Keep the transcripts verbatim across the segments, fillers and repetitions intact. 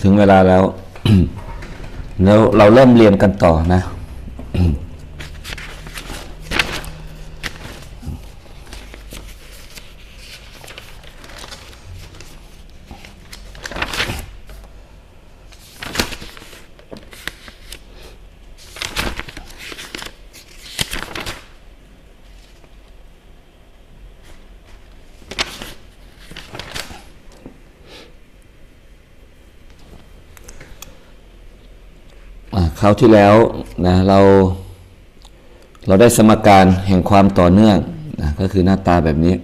ถึงเวลาแล้ว แล้วเราเริ่มเรียนกันต่อนะ คราวที่แล้วนะเราเราได้สมการแห่งความต่อเนื่องนะก็คือหน้าตาแบบนี้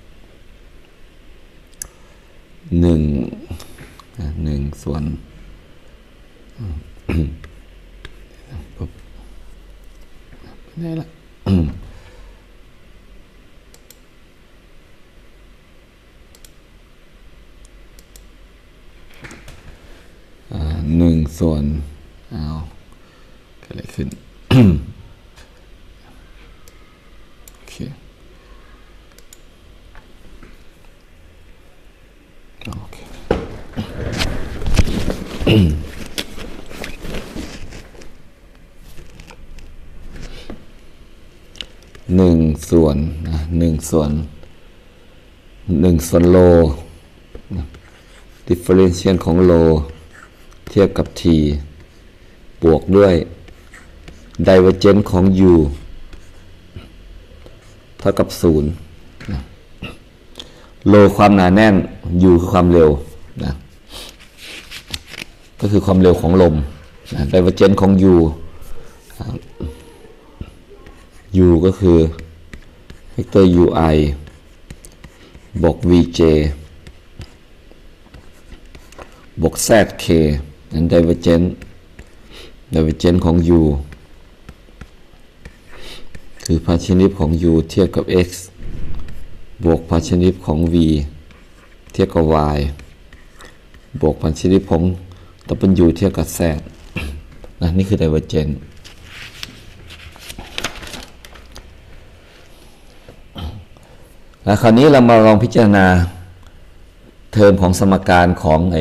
หนึ่งหนึ่งส่วนได้ละหนึ่งส่วนเอาเกิดอะไรขึ้น โอเคโอเคหนึ่งส่วนนะหนึ่งส่วนหนึ่งส่วนโล differential ของโลเทียบกับ t บวกด้วย divergence ของ u เท่ากับศูนย์โลความหนาแน่น u คือความเร็วนะก็คือความเร็วของลมนะ divergence ของ u u ก็คือเวกเตอร์ ui บวก vj บวก zk นั้น divergence divergence ของ u คือพาชนิดของ u เทียบกับ x บวกพาชนิดของ v เทียบกับ y บวกพาชนิดของ w เทียบกับ z นะนี่คือ divergence แล้วคราวนี้เรามาลองพิจารณาเทอมของสมการของไอ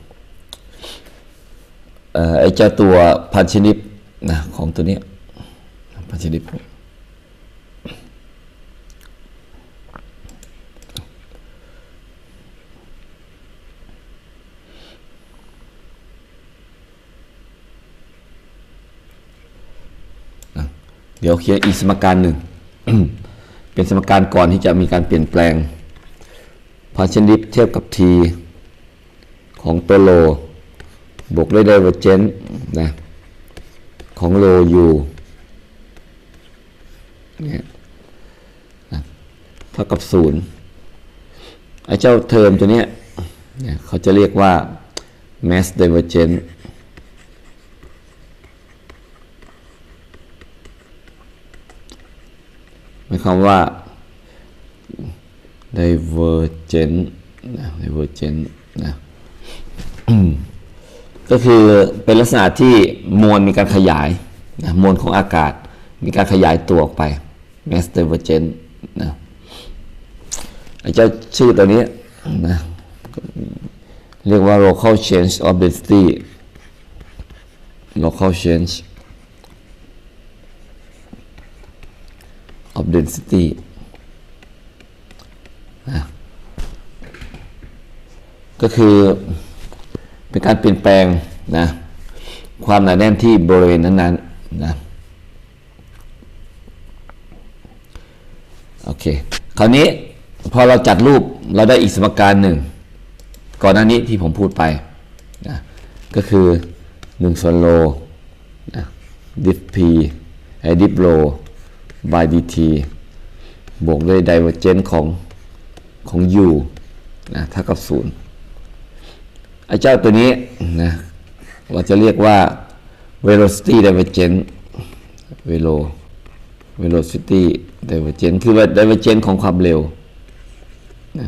ไอ้เจ้าตัวพันชนิดนะของตัวนี้พันชนิดนะเดี๋ยวเขียนอีกสมการหนึ่ง เป็นสมการก่อนที่จะมีการเปลี่ยนแปลงพันชนิดเทียบกับ t ของตัวโลบวกด้วย divergence นะของโล u เนี่ยนะเท่ากับศูนย์ไอ้เจ้าเทอมตัวเนี้ยเนี่ยเขาจะเรียกว่า mass divergence หมายความว่า divergence นะ divergence นะก็คือเป็นลักษณะที่มวลมีการขยายนะมวลของอากาศมีการขยายตัวออกไป mass divergence นะไอ้เจ้าชื่อตัวนี้นะเรียกว่า local change of density local change of density นะก็คือเป็นการเปลี่ยนแปลงนะความหนาแน่นที่บริเวณนั้นๆนะโอเคคราวนี้พอเราจัดรูปเราได้อีกสมการหนึ่งก่อนหน้านี้ที่ผมพูดไปนะก็คือหนึ่งส่วนโลนะ diff p ไอ้ diff rho by dt บวกด้วย divergence ของของ u นะเท่ากับศูนย์ไอ้เจ้าตัวนี้นะเราจะเรียกว่า velocity divergence velo velocity divergence คือ divergence ของความเร็วนะ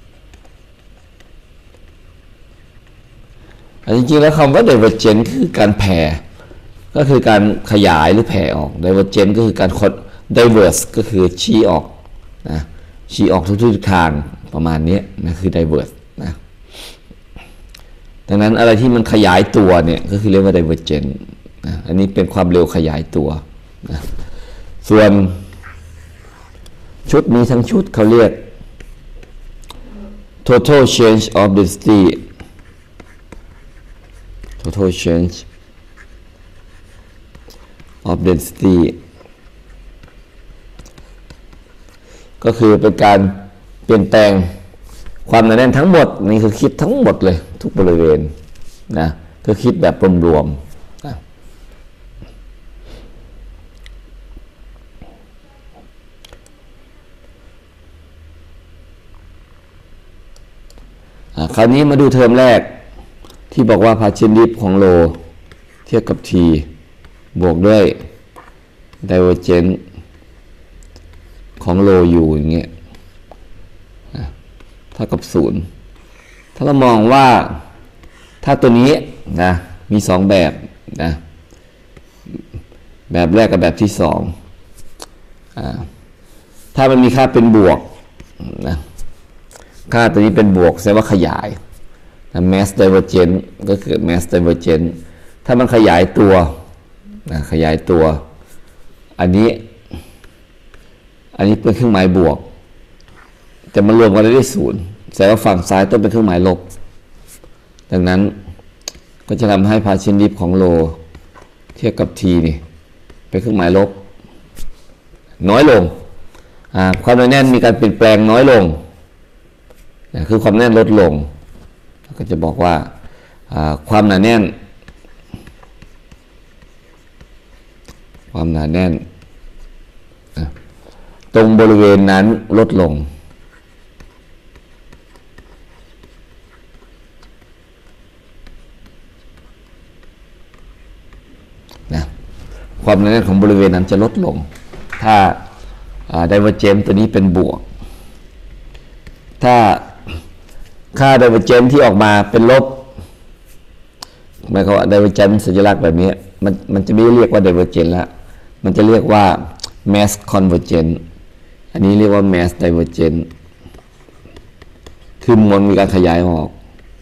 จริงๆแล้วคำว่า divergence คือการแผ่ก็คือการขยายหรือแผ่ออก divergence ก็คือการ diverge ก็คือชี้ออกนะชี้ออกทุกๆทางประมาณนี้นะคือ diverge นะดังนั้นอะไรที่มันขยายตัวเนี่ยก็คือเรียกว่า divergent นะอันนี้เป็นความเร็วขยายตัวนะส่วนชุดนี้ทั้งชุดเขาเรียก total change of density total change of density ก็คือเป็นการเปลี่ยนแปลงความหนาแน่นทั้งหมดนี่คือคิดทั้งหมดเลยทุกบริเวณนะคือคิดแบบรวมๆนะคราวนี้มาดูเทอมแรกที่บอกว่า partition dip ของโลเทียบกับ t บวกด้วย divergence ของโลอยู่อย่างเงี้ยเท่ากับศูนย์ถ้าเรามองว่าถ้าตัวนี้นะมีสองแบบนะแบบแรกกับแบบที่สองถ้ามันมีค่าเป็นบวกนะค่าตัวนี้เป็นบวกแสดงว่าขยายนะ mass divergence ก็คือ mass divergence ถ้ามันขยายตัวนะขยายตัวอันนี้อันนี้เป็นเครื่องหมายบวกแต่มันรวมกันได้ศูนย์แสดงว่าฝั่งซ้ายต้องเป็นเครื่องหมายลบดังนั้นก็จะทำให้ partition dip ของโลเทียบกับ t นี่เป็นเครื่องหมายลบน้อยลงความหนาแน่นมีการเปลี่ยนแปลงน้อยลงคือความแน่นลดลงก็จะบอกว่าความหนาแน่นความหนาแน่นตรงบริเวณนั้นลดลงนะความหนาแน่นของบริเวณนั้นจะลดลงถ้า divergence ตัวนี้เป็นบวกถ้าค่า divergence ที่ออกมาเป็นลบหมายความว่า divergence สัญลักษณ์แบบนี้มันมันจะไม่เรียกว่า divergence แล้วมันจะเรียกว่า mass convergence อันนี้เรียกว่า mass divergence คือมวลมีการขยายออก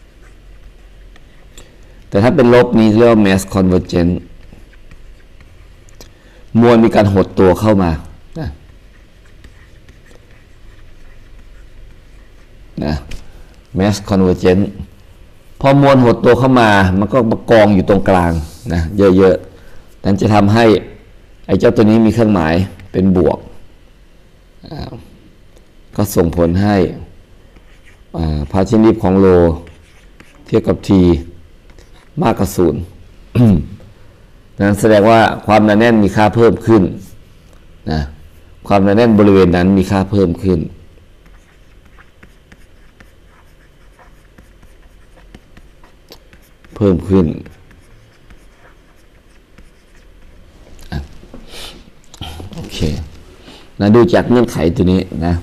แต่ถ้าเป็นลบนี้เรียกว่า mass convergence มวลมีการหดตัวเข้ามานะนะ mass convergence พอมวลหดตัวเข้ามามันก็มากองอยู่ตรงกลางนะเยอะๆนั้นจะทำให้ไอ้เจ้าตัวนี้มีเครื่องหมายเป็นบวกก็ส่งผลให้partition dip ของโลเทียบกับ t มากกว่าศูนย์ นั้นแสดงว่าความหนาแน่นมีค่าเพิ่มขึ้นนะความหนาแน่นบริเวณนั้นมีค่าเพิ่มขึ้นเพิ่มขึ้นโอเคนะดูจากเงื่อนไขตัวนี้นะ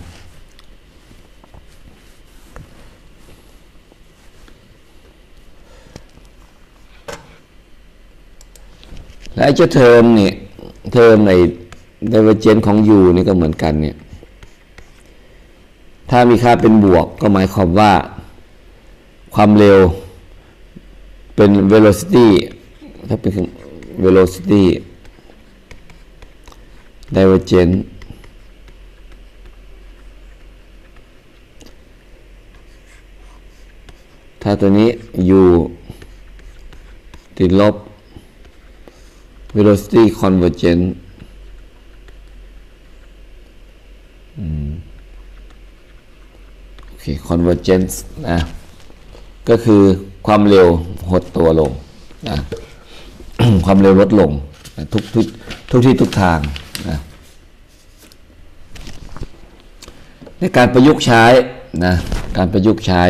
และไอ้เจ้าเทอมเนี่ยเทอมใน divergence ของ u นี่ก็เหมือนกันเนี่ยถ้ามีค่าเป็นบวกก็หมายความว่าความเร็วเป็น velocity ถ้าเป็น velocity divergence ถ้าตัวนี้ u ติดลบ velocity convergence โอเค convergence นะก็คือความเร็วหดตัวลงนะ ความเร็วลดลงนะทุกทุกทุกที่ทุกทางนะในการประยุกต์ใช้นะการประยุกต์ใช้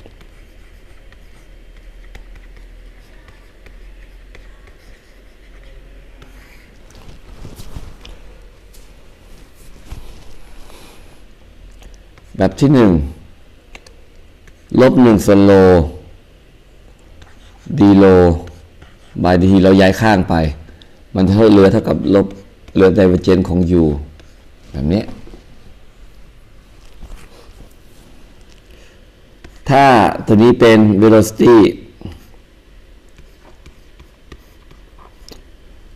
แบบที่หนึ่งลบหนึ่งส่วนโลดีโลบายดีเราย้ายข้างไปมันจะให้เหลือเท่ากับลบเหลือ divergence ของ u แบบนี้ถ้าตัวนี้เป็น velocity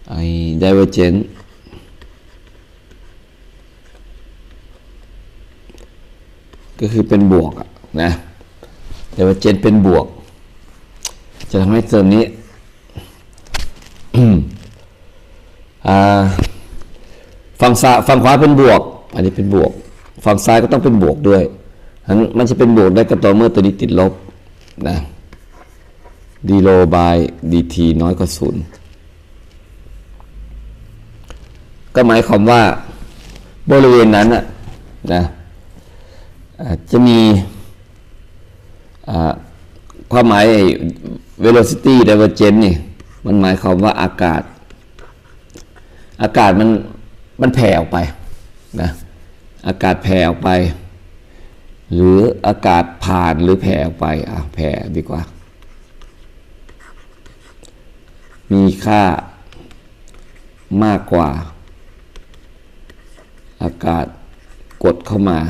ไอ้ divergent ก็คือเป็นบวกอะนะ divergent เป็นบวกจะทำให้ตัวนี้ ฝั่งซ้ายฝั่งขวาเป็นบวกอันนี้เป็นบวกฝั่งซ้ายก็ต้องเป็นบวกด้วยมันจะเป็นบวกได้ก็ต่อเมื่อตัวนี้ติดลบนะ d low by dt น้อยกว่าศูนย์ก็หมายความว่าบริเวณนั้นนะนะจะมีความหมาย velocity divergence นี่มันหมายความว่าอากาศอากาศมันมันแผ่ออกไปนะอากาศแผ่ออกไปหรืออากาศผ่านหรือแผ่ออกไปอ่ะแผ่ดีกว่ามีค่ามากกว่าอากาศกดเข้ามา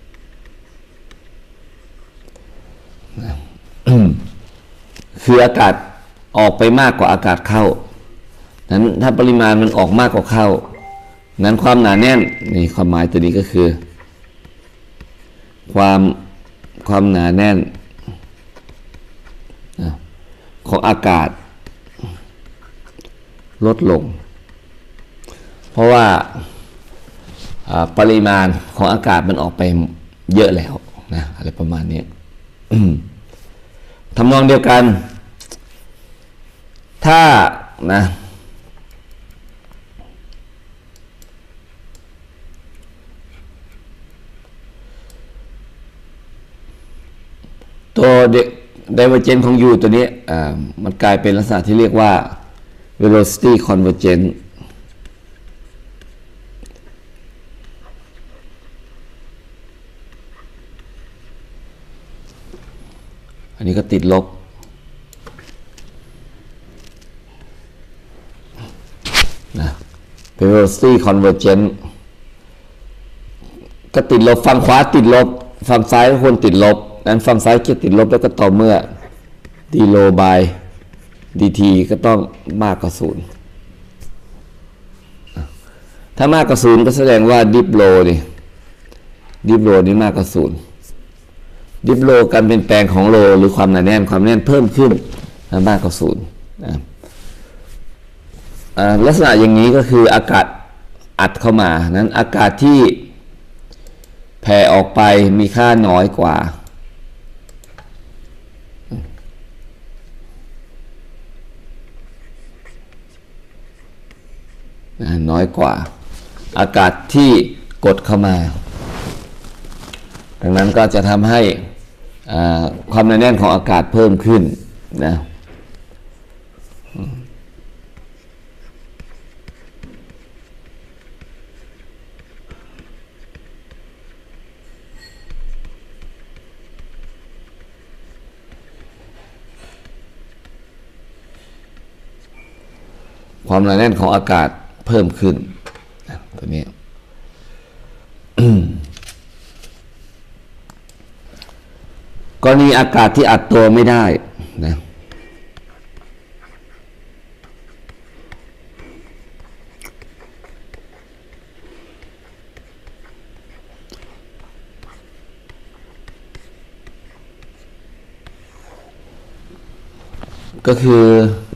คืออากาศออกไปมากกว่าอากาศเข้านั้นถ้าปริมาณมันออกมากกว่าเข้านั้นความหนาแน่นนี่ความหมายตัวนี้ก็คือความความหนาแน่นของอากาศลดลงเพราะว่าปริมาณของอากาศมันออกไปเยอะแล้วนะอะไรประมาณนี้ ทำนองเดียวกันถ้านะตัวdivergence ของ u ตัวนี้มันกลายเป็นลักษณะที่เรียกว่า velocity convergence อันนี้ก็ติดลบนะ velocity convergence ก็ติดลบฝั่งขวาติดลบฝั่งซ้ายก็ควรติดลบนั้นฝั่งซ้ายจะติดลบแล้วก็ต่อเมื่อ d low by dt ก็ต้องมากกว่าศูนย์ถ้ามากกว่าศูนย์ก็แสดงว่า dip low นี่ dip low นี่มากกว่าศูนย์ dip low การเปลี่ยนแปลงของโลหรือความหนาแน่นความแน่นเพิ่มขึ้นมากกว่าศูนย์นะลักษณะอย่างนี้ก็คืออากาศอัดเข้ามานั้นอากาศที่แผ่ออกไปมีค่าน้อยกว่าน้อยกว่าอากาศที่กดเข้ามาดังนั้นก็จะทำให้ความหนาแน่นของอากาศเพิ่มขึ้นนะความหนาแน่นของอากาศเพิ่มขึ้นตัวนี้ กรณีอากาศที่อัดตัวไม่ได้นะก็คือ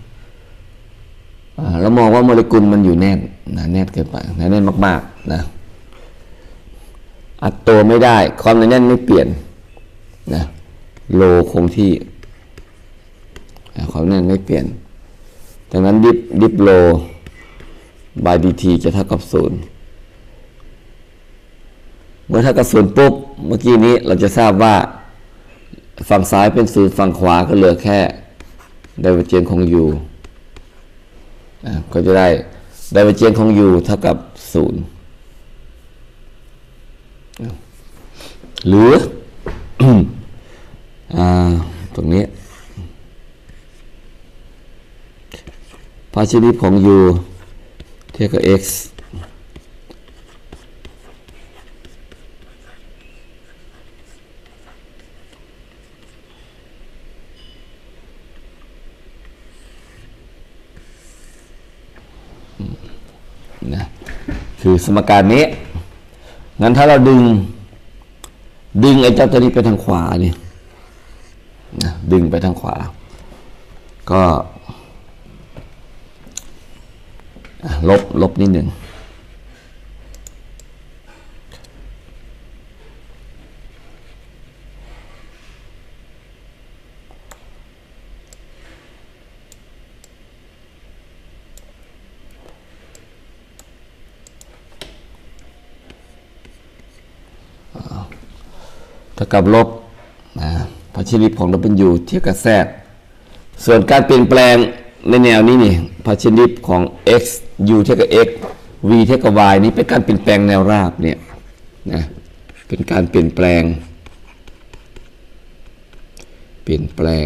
เรามองว่าโมเลกุลมันอยู่แน่นหนาแน่นเกินไปหนาแน่นมากๆนะอัดตัวไม่ได้ความหนาแน่นไม่เปลี่ยนนะโลคงที่ความหนาแน่นไม่เปลี่ยนดังนั้นดิฟดิฟโล by dt จะเท่ากับศูนย์เมื่อเท่ากับศูนย์ปุ๊บเมื่อกี้นี้เราจะทราบว่าฝั่งซ้ายเป็นศูนย์ฝั่งขวาก็เหลือแค่ divergence ของ uก็จะได้ divergence ของ u เท่ากับศูนย์หรือ ตรงนี้partial derivative ของ u เท่ากับ x นะคือสมการนี้งั้นถ้าเราดึงดึงไอ้เจ้าตัวนี้ไปทางขวานี่นะดึงไปทางขวาก็ลบลบนิดหนึ่งเท่ากับลบนะพาชิลิปของ W เทียบกับ Z ส่วนการเปลี่ยนแปลงในแนวนี้นี่พาชิลิปของ x u เท่ากับ x v เท่ากับ y นี้เป็นการเปลี่ยนแปลงแนวราบเนี่ยนะเป็นการเปลี่ยนแปลงเปลี่ยนแปลง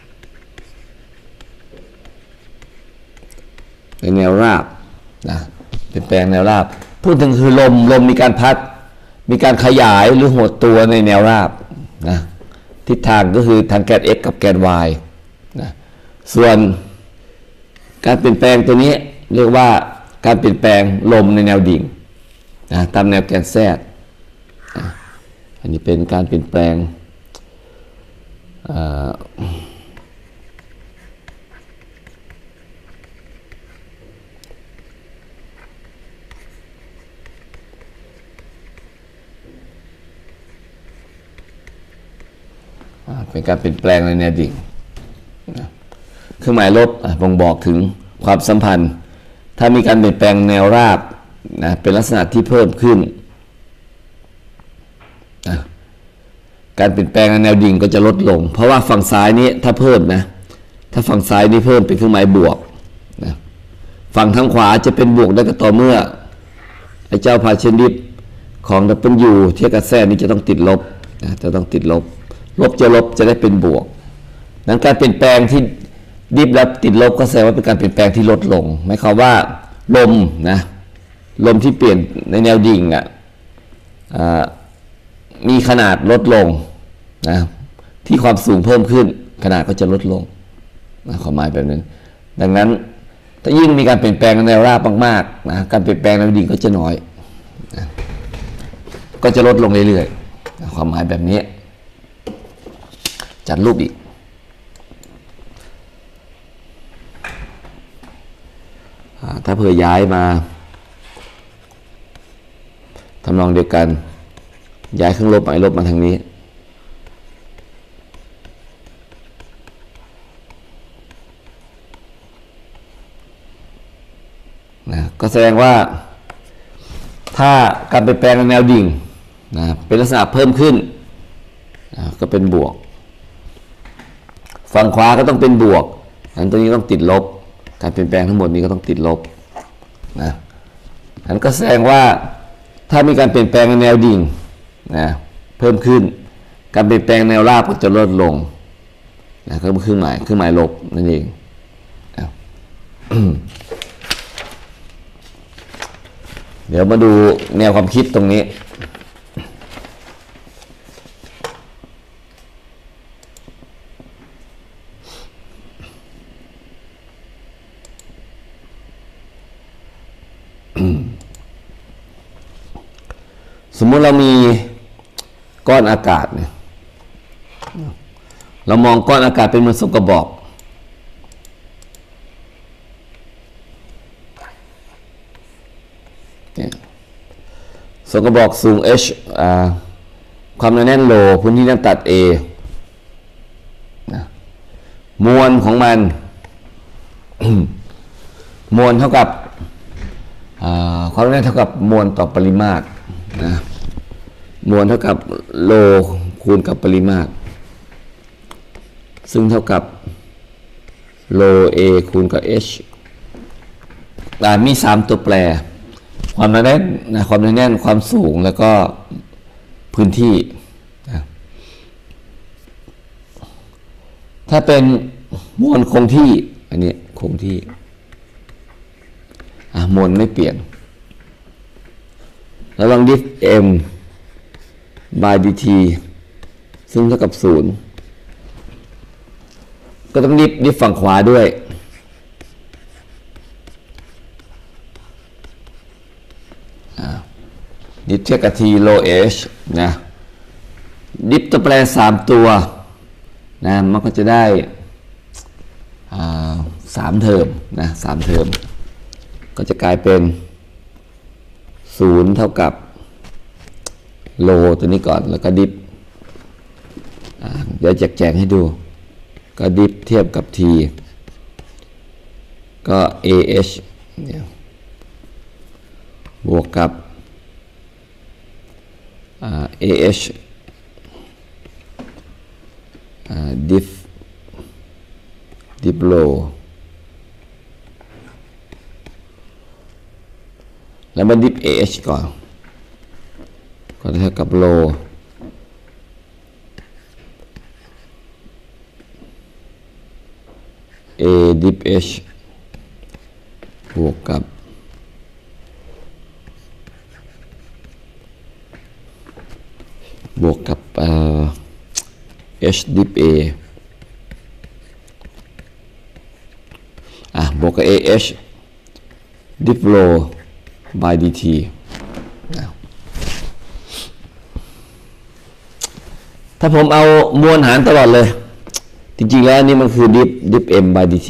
ในแนวราบนะเปลี่ยนแปลงแนวราบพูดถึงคือลมลมมีการพัดมีการขยายหรือหดตัวในแนวราบนะทิศทางก็คือทางแกน x กับแกน y นะส่วนการเปลี่ยนแปลงตัวนี้เรียกว่าการเปลี่ยนแปลงลมในแนวดิ่งนะตามแนวแกน z นะอันนี้เป็นการเปลี่ยนแปลงเป็นการเปลี่ยนแปลงในแนวดิ่งเครื่องหมายลบบ่งบอกถึงความสัมพันธ์ถ้ามีการเปลี่ยนแปลงแนวราบนะเป็นลักษณะที่เพิ่มขึ้นนะการเปลี่ยนแปลงในแนวดิ่งก็จะลดลงเพราะว่าฝั่งซ้ายนี้ถ้าเพิ่มนะถ้าฝั่งซ้ายนี้เพิ่มเป็นเครื่องหมายบวกนะฝั่งทางขวาจะเป็นบวกได้ก็ต่อเมื่อไอ้เจ้าพาเชนดิฟของ W เทียบกับ Z นี้จะต้องติดลบนะจะต้องติดลบลบจะลบจะได้เป็นบวกนั้นการเปลี่ยนแปลงที่ดิฟแล้วติดลบก็แสดงว่าเป็นการเปลี่ยนแปลงที่ลดลงหมายความว่าลมนะลมที่เปลี่ยนในแนวดิ่งอ่ะมีขนาดลดลงนะที่ความสูงเพิ่มขึ้นขนาดก็จะลดลงนะความหมายแบบนั้นดังนั้นถ้ายิ่งมีการเปลี่ยนแปลงในแนวราบมากๆนะการเปลี่ยนแปลงในแนวดิ่งก็จะน้อยนะก็จะลดลงเรื่อยๆนะความหมายแบบนี้จัดรูปอีกถ้าเผื่อย้ายมาทำนองเดียวกันย้ายเครื่องลบไอ้ลบมาทางนี้นะก็แสดงว่าถ้าการเปลี่ยนแปลงในแนวดิ่งนะเป็นลักษณะเพิ่มขึ้นนะก็เป็นบวกฝั่งขวาก็ต้องเป็นบวกอันตัวนี้ต้องติดลบการเปลี่ยนแปลงทั้งหมดนี้ก็ต้องติดลบนะอันก็แสดงว่าถ้ามีการเปลี่ยนแปลงในแนวดิ่งนะเพิ่มขึ้นการเปลี่ยนแปลงแนวราบก็จะลดลงนะก็เป็นเครื่องหมายเครื่องหมายลบนั่นเองเดี๋ยวมาดูแนวความคิดตรงนี้สมมุติเรามีก้อนอากาศเนี่ยเรามองก้อนอากาศเป็นเหมือนทรงกระบอกทรงกระบอกสูง h ความหนาแน่นโลพื้นที่น้ำตัด a นะมวลของมัน มวลเท่ากับความหนาแน่นเท่ากับมวลต่อปริมาตรนะมวลเท่ากับโลคูณกับปริมาตรซึ่งเท่ากับโล a คูณกับ h มีสามตัวแปรความหนาแน่นนะความหนาแน่นความสูงแล้วก็พื้นที่นะถ้าเป็นมวลคงที่อันนี้คงที่มวลไม่เปลี่ยนระวังดิฟ m by dt ซึ่งเท่ากับศูนย์ก็ต้องดิฟดิฟฝั่งขวาด้วยดิฟเทียบกับ t low h นะดิฟตัวแปรสามตัวนะมันก็จะได้สามเทอมนะสามเทอมก็จะกลายเป็นศูนย์เท่ากับโลตัวนี้ก่อนแล้วก็ดิฟเดี๋ยวแจกแจงให้ดูก็ดิฟเทียบกับ t ก็ ah บวกกับ ah diff diff low แล้วมา diff ah ก่อนก็เท่ากับ low a diff h บวกกับบวกกับ h diff a อ่ะบวกกับ ah diff low by dt ถ้าผมเอามวลหารตลอดเลยจริงๆแล้วนี่มันคือ diff diff m by dt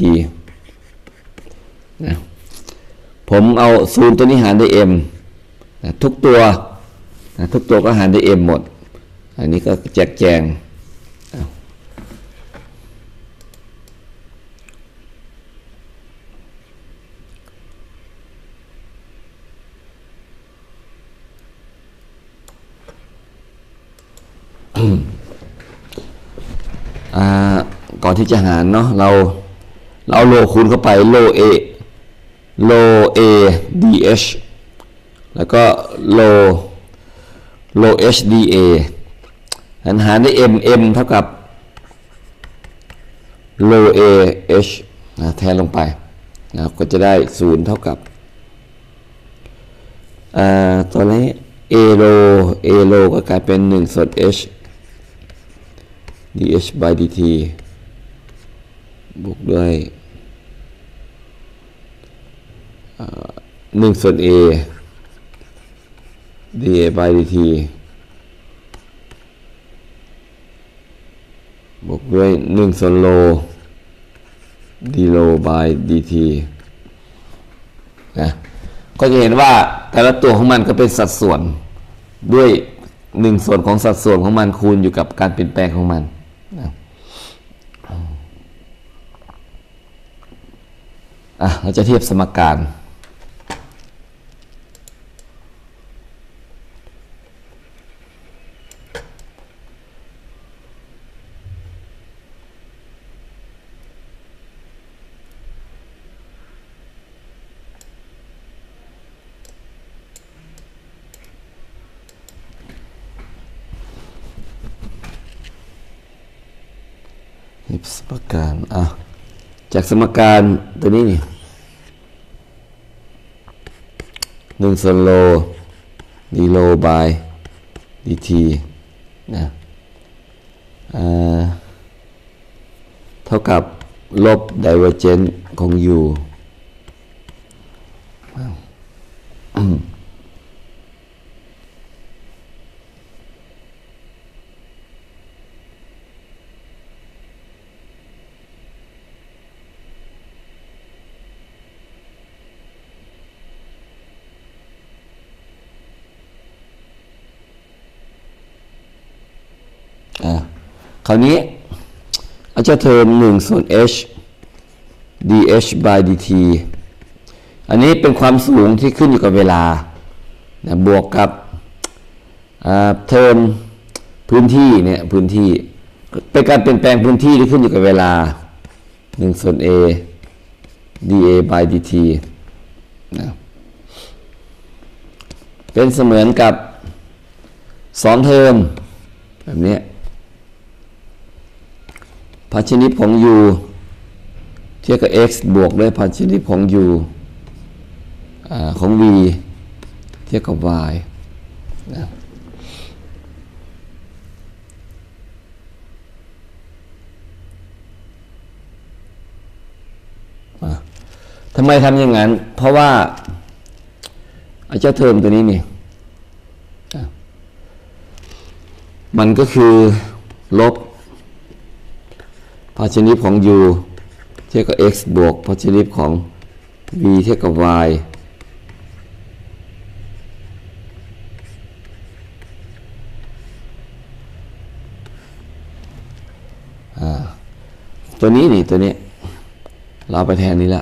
นะผมเอาศูนย์ตัวนี้หารด้วย m นะทุกตัวนะทุกตัวก็หารด้วย m หมดอันนี้ก็แจกแจงก่อนที่จะหารเนาะเราเราเอาโลคูณเข้าไปโล a โล a dh แล้วก็โลโล h dA หันหารด้วย m m เท่ากับโล a h นะแทนลงไปนะก็จะได้ศูนย์เท่ากับตัวนี้ a โล a โลก็กลายเป็นหนึ่งส่วน h dh by dt บวกด้วยหนึ่งส่วน a dA by dt บวกด้วยหนึ่งส่วนโล dโล by dt นะก็จะเห็นว่าแต่ละตัวของมันก็เป็นสัดส่วนด้วยหนึ่งส่วนของสัดส่วนของมันคูณอยู่กับการเปลี่ยนแปลงของมันนะอ่ะเราจะเทียบสมการสมการอ่ะจากสมการตัวนี้นี่หนึ่งส่วนโลดีโลบายดีทีนะเท่ากับลบไดเวอร์เจนต์ของ u คราวนี้อาจจะเทอมหนึ่งส่วน h dh by dt อันนี้เป็นความสูงที่ขึ้นอยู่กับเวลานะบวกกับเทอมพื้นที่เนี่ยพื้นที่เป็นการเปลี่ยนแปลงพื้นที่ที่ขึ้นอยู่กับเวลาหนึ่งส่วน a dA by dt นะเป็นเสมือนกับสองเทอมแบบนี้พาชนิดของ u เทียบกับ x บวกด้วยพาชนิดของ u ของ v เทียบกับ y นะทำไมทำอย่างนั้นเพราะว่าไอ้เจ้าเทอมตัวนี้นี่มันก็คือลบpartitionของ u เท่ากับ x บวกpartitionของ v เท่ากับ yตัวนี้นี่ตัวนี้เราไปแทนนี้ละ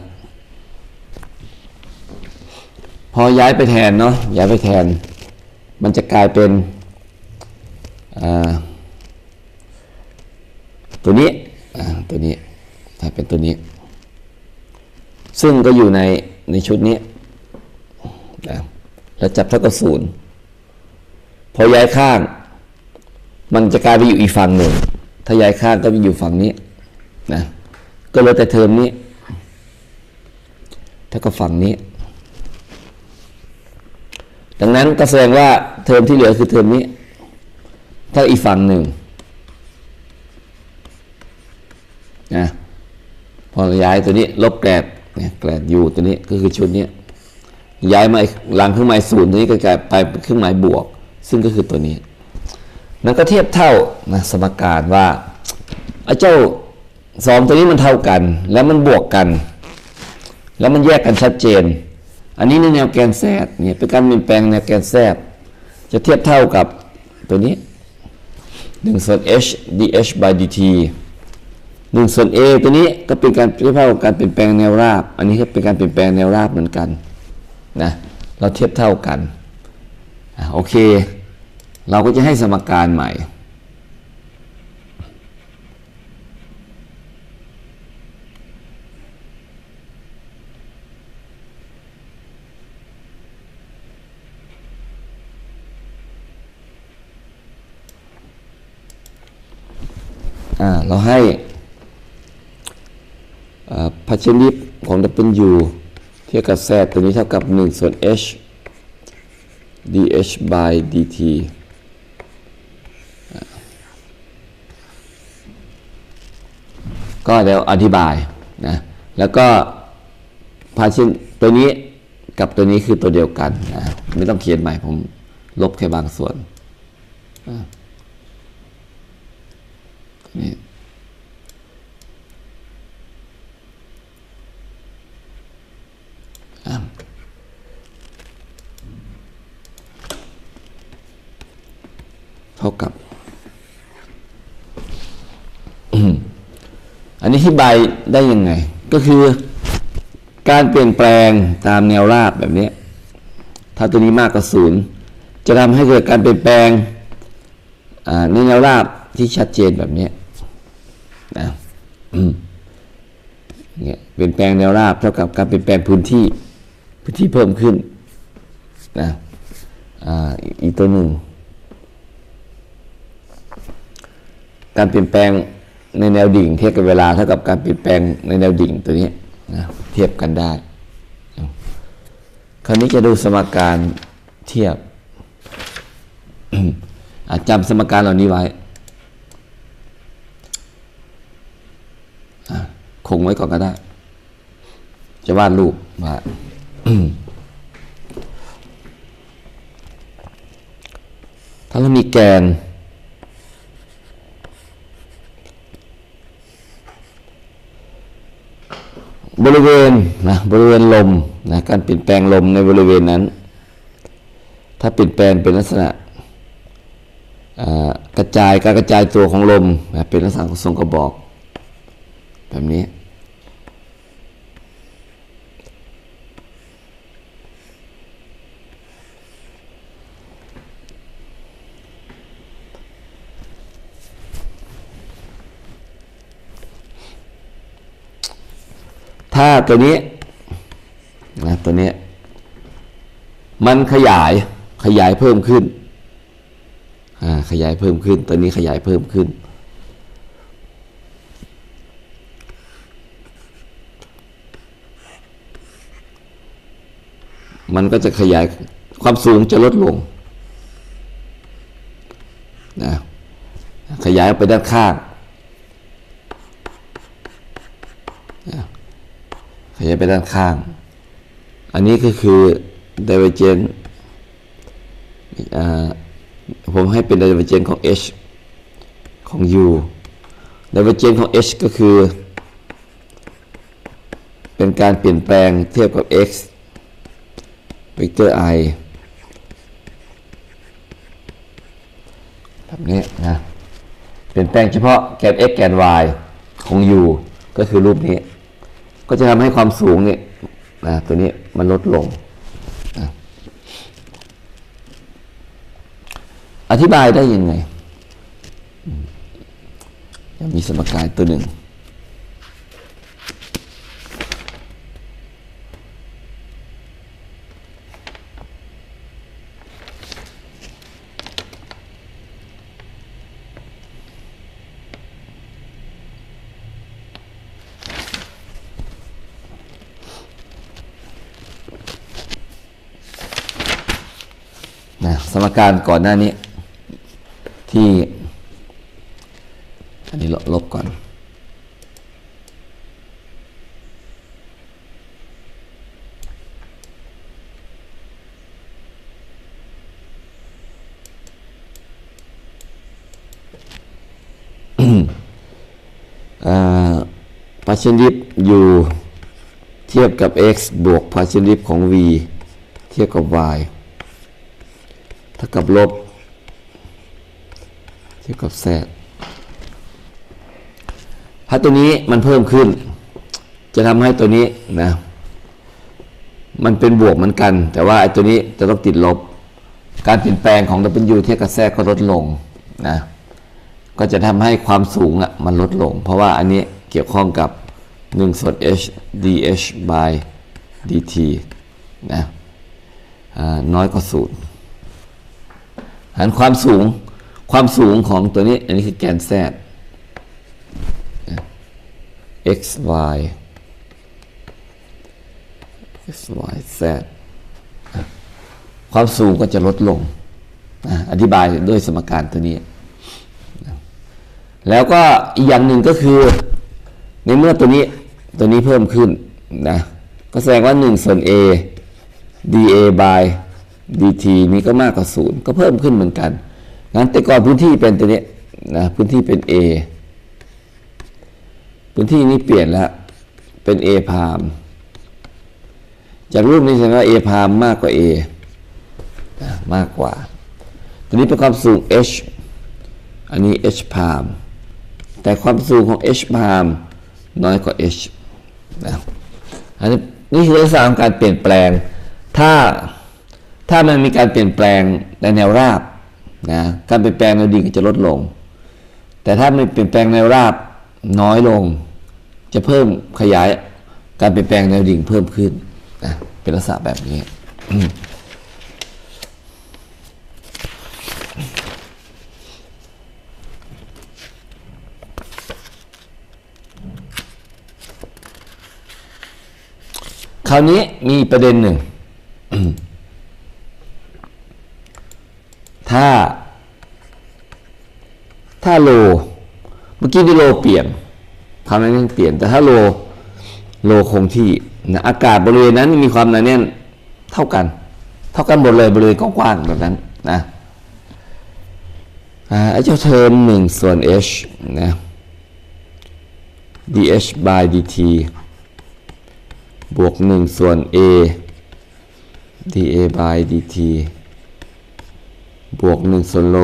พอย้ายไปแทนเนาะย้ายไปแทนมันจะกลายเป็นตัวนี้ตัวนี้ถ้าเป็นตัวนี้ซึ่งก็อยู่ในในชุดนี้แล้วจับเท่ากับศูนย์พอย้ายข้างมันจะกลายไปอยู่อีกฝั่งหนึ่งถ้าย้ายข้างก็ไปอยู่ฝั่งนี้นะก็เหลือแต่เทอมนี้เท่ากับฝั่งนี้ดังนั้นก็แสดงว่าเทอมที่เหลือคือเทอมนี้ถ้าอีกฝั่งหนึ่งนะพอย้ายตัวนี้ลบแกลบเนี่ยแกลบอยู่ตัวนี้ก็คือชุดนี้ย้ายมาหลังเครื่องหมายศูนย์ตัวนี้ก็กลายไปเป็นเครื่องหมายบวกซึ่งก็คือตัวนี้นั่นก็เทียบเท่านะสมการว่าไอ้เจ้าสองตัวนี้มันเท่ากันแล้วมันบวกกันแล้วมันแยกกันชัดเจนอันนี้ในแนวแกนแซดเนี่ยเป็นการเปลี่ยนแปลงแนวแกนแซดจะเทียบเท่ากับตัวนี้หนึ่งส่วน h dh by dt หนึ่งส่วน a ตัวนี้ก็เป็นการเทียบเท่ากับการเปลี่ยนแปลงแนวราบอันนี้ก็เป็นการเปลี่ยนแปลงแนวราบเหมือนกันนะเราเทียบเท่ากันโอเคเราก็จะให้สมการใหม่เราให้partitionของ w เทียบกับ z ตัวนี้เท่ากับหนึ่งส่วน h dh by dt ก็เดี๋ยวอธิบายนะแล้วก็ partition ตัวนี้กับตัวนี้คือตัวเดียวกันนะไม่ต้องเขียนใหม่ผมลบแค่บางส่วนนี่เท่ากับอันนี้อธิบายได้ยังไงก็คือการเปลี่ยนแปลงตามแนวราบแบบนี้ถ้าตัวนี้มากกว่าศูนย์จะทำให้เกิดการเปลี่ยนแปลงในแนวราบที่ชัดเจนแบบนี้นะเนี่ยเปลี่ยนแปลงแนวราบเท่ากับการเปลี่ยนแปลงพื้นที่พื้นที่เพิ่มขึ้นนะอีกตัวหนึ่งการเปลี่ยนแปลงในแนวดิ่งเทียบกับเวลาเท่ากับการเปลี่ยนแปลงในแนวดิ่งตัวนี้นะเทียบกันได้คราวนี้จะดูสมการเทียบจำสมการเหล่านี้ไว้คงไว้ก่อนก็ได้จะวาดรูปว่าถ้าเรามีแกนบริเวณนะบริเวณลมนะการเปลี่ยนแปลงลมในบริเวณนั้นถ้าเปลี่ยนแปลงเป็นลักษณะกระจายการกระจายตัวของลมนะเป็นลักษณะของทรงกระบอกแบบนี้ถ้าตัวนี้นะตัวนี้มันขยายขยายเพิ่มขึ้นอ่าขยายเพิ่มขึ้นตัวนี้ขยายเพิ่มขึ้นมันก็จะขยายความสูงจะลดลงนะขยายไปด้านข้างขยายไปด้านข้างอันนี้ก็คือ divergence ผมให้เป็น divergence ของ h ของ u divergence ของ h ก็คือเป็นการเปลี่ยนแปลงเทียบกับ x เวกเตอร์ i แบบนี้นะเปลี่ยนแปลงเฉพาะแกน x แกน y ของ u ก็คือรูปนี้ก็จะทำให้ความสูงเนี่ยนะตัวนี้มันลดลงนะอธิบายได้ยังไงจะมีสมการตัวหนึ่งนะสมการก่อนหน้านี้ที่อันนี้ลบก่อนพาร์เชียลดิฟ u เทียบกับ x บวกพาร์เชียลดิฟของ v เทียบกับ y เท่ากับลบเทียบกับ z ถ้าตัวนี้มันเพิ่มขึ้นจะทำให้ตัวนี้นะมันเป็นบวกเหมือนกันแต่ว่าไอ้ตัวนี้จะต้องติดลบการเปลี่ยนแปลงของ w เทียบกับ z ก็ลดลงนะก็จะทำให้ความสูงอ่ะมันลดลงเพราะว่าอันนี้เกี่ยวข้องกับหนึ่งส่วน h dh by dt นะน้อยกว่าศูนย์หารความสูงความสูงของตัวนี้อันนี้คือแกน z x y x y z ความสูงก็จะลดลงอธิบายด้วยสมการตัวนี้แล้วก็อีกอย่างหนึ่งก็คือในเมื่อตัวนี้ตัวนี้เพิ่มขึ้นนะก็แสดงว่าหนึ่งส่วน a dA by dt นี้ก็มากกว่าศูนย์ก็เพิ่มขึ้นเหมือนกันงั้นแต่ก่อนพื้นที่เป็นตัวนี้นะพื้นที่เป็น a พื้นที่นี้เปลี่ยนแล้วเป็น a พามจากรูปนี้แสดงว่า a พามมากกว่า a นะมากกว่าตัวนี้เป็นความสูง h อันนี้ h พามแต่ความสูงของ h พามน้อยกว่า h นะอันนี้นี่คือลักษณะของการเปลี่ยนแปลงถ้าถ้ามันมีการเปลี่ยนแปลงในแนวราบนะการเปลี่ยนแปลงแนวดิ่งจะลดลงแต่ถ้ามันเปลี่ยนแปลงแนวราบน้อยลงจะเพิ่มขยายการเปลี่ยนแปลงแนวดิ่งเพิ่มขึ้นนะเป็นลักษณะแบบนี้คราวนี้มีประเด็นหนึ่งถ้าถ้าโลเมื่อกี้ที่โลเปลี่ยนคราวนี้เปลี่ยนแต่ถ้าโลโลคงที่นะอากาศบริเวณนั้นมีความหนาแน่นเท่ากันเท่ากันหมดเลยบริเวณกว้างๆแบบนั้นนะไอ้เจ้าเทอมหนึ่งส่วน h นะ dh by dt บวกหนึ่งส่วน a dA by dt บวกหนึ่งส่วนโล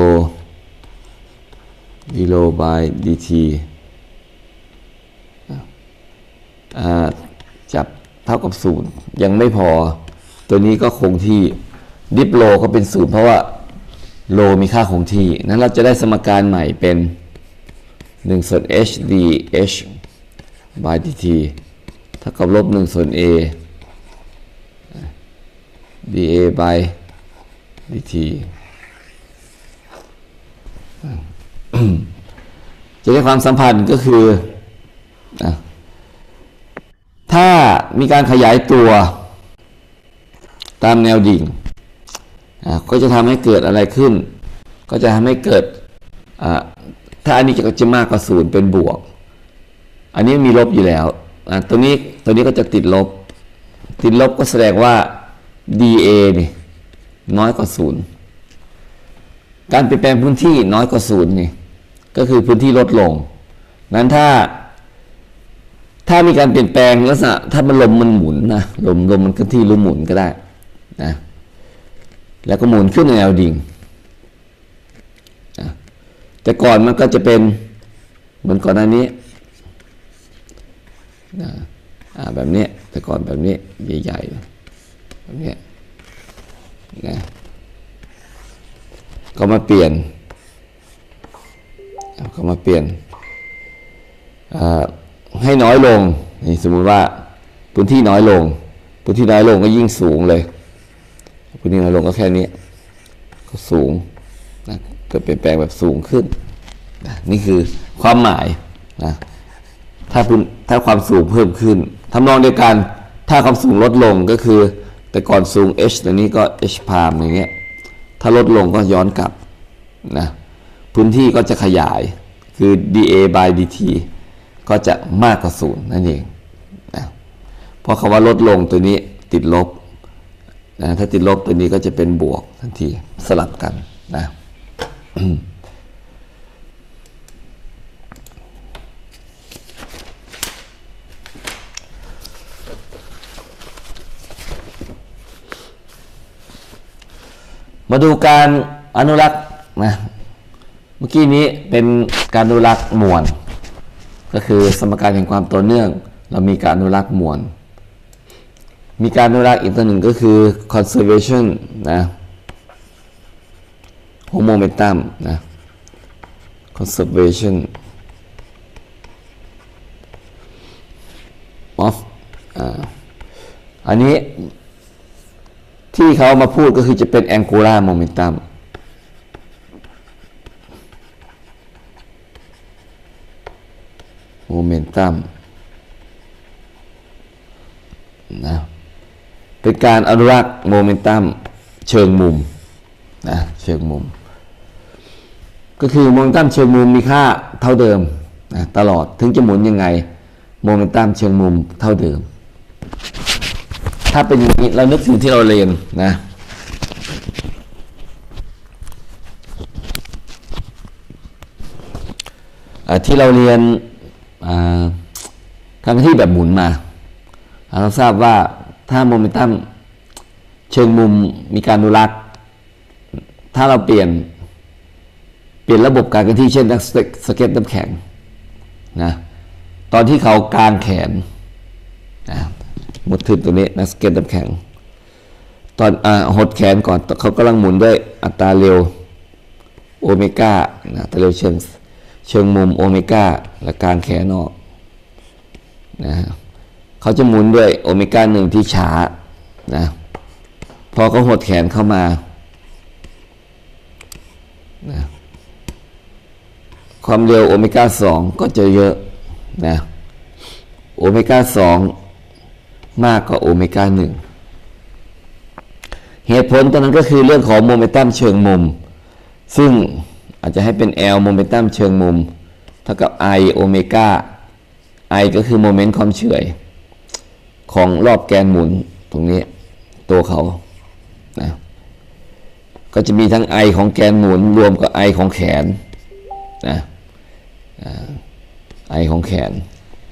d โล by dt จับเท่ากับศูนย์ยังไม่พอตัวนี้ก็คงที่ดิฟโลก็เป็นศูนย์เพราะว่าโลมีค่าคงที่นั้นเราจะได้สมการใหม่เป็นหนึ่งส่วน h dh by dt เท่ากับลบหนึ่งส่วน a dA by dt จะได้ความสัมพันธ์ก็คือถ้ามีการขยายตัวตามแนวดิ่งก็จะทำให้เกิดอะไรขึ้นก็จะทำให้เกิดถ้าอันนี้จะมากกว่าศูนย์เป็นบวกอันนี้มีลบอยู่แล้วตัวนี้ตัวนี้ก็จะติดลบติดลบก็แสดงว่า dA นี่น้อยกว่าศูนย์การเปลี่ยนแปลงพื้นที่น้อยกว่าศูนย์นี่ก็คือพื้นที่ลดลงนั้นถ้าถ้ามีการเปลี่ยนแปลงลักษณะถ้ามันลมมันหมุนนะลมลมมันเคลื่อนที่หรือหมุนก็ได้นะแล้วก็หมุนขึ้นในแนวดิ่งนะแต่ก่อนมันก็จะเป็นเหมือนก่อนหน้านี้นะแบบนี้แต่ก่อนแบบนี้ใหญ่ๆแบบนี้นะก็มาเปลี่ยนก็มาเปลี่ยนให้น้อยลงนี่สมมุติว่าพื้นที่น้อยลงพื้นที่น้อยลงก็ยิ่งสูงเลยพื้นที่น้อยลงก็แค่นี้ก็สูงนะเกิดเปลี่ยนแปลงแบบสูงขึ้นนะนี่คือความหมายนะถ้าพื้นถ้าความสูงเพิ่มขึ้นทำนองเดียวกันถ้าความสูงลดลงก็คือแต่ก่อนสูง h ตรงนี้ก็ h พามอย่างเงี้ยถ้าลดลงก็ย้อนกลับนะพื้นที่ก็จะขยายคือ dA by dt ก็จะมากกว่าศูนย์นั่นเองนะเพราะคำว่าลดลงตัวนี้ติดลบนะถ้าติดลบตัวนี้ก็จะเป็นบวกทันทีสลับกันนะ มาดูการอนุรักษ์นะเมื่อกี้นี้เป็นการอนุรักษ์มวลก็คือสมการแห่งความต่อเนื่องเรามีการอนุรักษ์มวลมีการอนุรักษ์อีกตัวหนึ่งก็คือ conservation นะ of momentum นะ conservation of อ่าอันนี้ที่เขามาพูดก็คือจะเป็น angular momentum momentum นะเป็นการอนุรักษ์โมเมนตัมเชิงมุมนะเชิงมุมก็คือโมเมนตัมเชิงมุมมีค่าเท่าเดิมนะตลอดถึงจะหมุนยังไงโมเมนตัมเชิงมุมเท่าเดิมถ้าเป็นอย่างนี้เรานึกถึงที่เราเรียนนะที่เราเรียนทำหน้าที่แบบหมุนมาเราทราบว่าถ้าโมเมนตัมเชิงมุมมีการอนุรักษ์ถ้าเราเปลี่ยนเปลี่ยนระบบการเคลื่อนที่เช่นนักสเก็ตน้ำแข็งนะตอนที่เขากางแขนนะหมดทึบตรงนี้นักสเก็ตน้ำแข็งตอนอ่าหดแขนก่อนเขากำลังหมุนด้วยอัตราเร็วโอเมก้าอัตราเร็วเชิงเชิงมุมโอเมก้าและกางแขนออกนะเขาจะหมุนด้วยโอเมก้าหนึ่งที่ช้านะพอเขาหดแขนเข้ามานะความเร็วโอเมก้าสองก็จะเยอะนะโอเมก้าสองมากกว่าโอเมก้าหนึ่งเหตุผลตอนนั้นก็คือเรื่องของโมเมนตัมเชิงมุมซึ่งอาจจะให้เป็น L โมเมนตัมเชิงมุมเท่ากับ I โอเมก้า I ก็คือโมเมนต์ความเฉื่อยของรอบแกนหมุนตรงนี้ตัวเขานะก็จะมีทั้ง I ของแกนหมุนรวมกับ I ของแขนนะ I ของแขน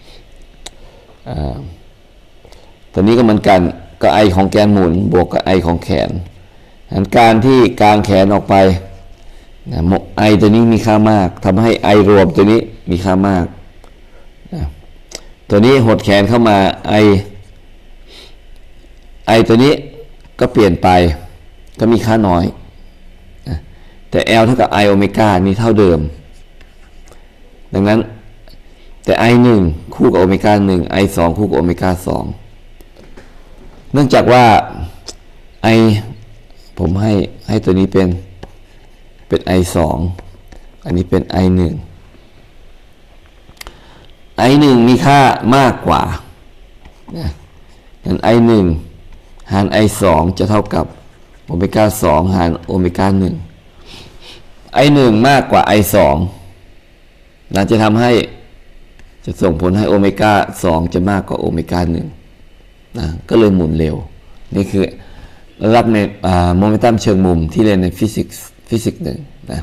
ตัวนี้ก็เหมือนกันก็ I ของแกนหมุนบวกกับ I ของแขนการที่กางแขนออกไปนะ I ตัวนี้มีค่ามากทำให้ I รวมตัวนี้มีค่ามากนะตัวนี้หดแขนเข้ามา I I ตัวนี้ก็เปลี่ยนไปก็มีค่าน้อยนะแต่ L เท่ากับ I โอเมก้านี่เท่าเดิมดังนั้นแต่ I หนึ่งคู่กับโอเมก้าหนึ่ง I สองคู่กับโอเมก้าสองเนื่องจากว่า I ผมให้ให้ตัวนี้เป็นเป็น I สองอันนี้เป็น I หนึ่ง I หนึ่งมีค่ามากกว่านะงั้น I หนึ่งหาร I สองจะเท่ากับโอเมก้าสองหารโอเมก้าหนึ่ง I หนึ่งมากกว่า I สองนั่นจะทำให้จะส่งผลให้โอเมก้าสองจะมากกว่าโอเมก้าหนึ่งนะก็เลยหมุนเร็วนี่คือรับในโมเมนตัมเชิงมุมที่เรียนในฟิสิกส์ฟิสิกส์หนึ่งนะ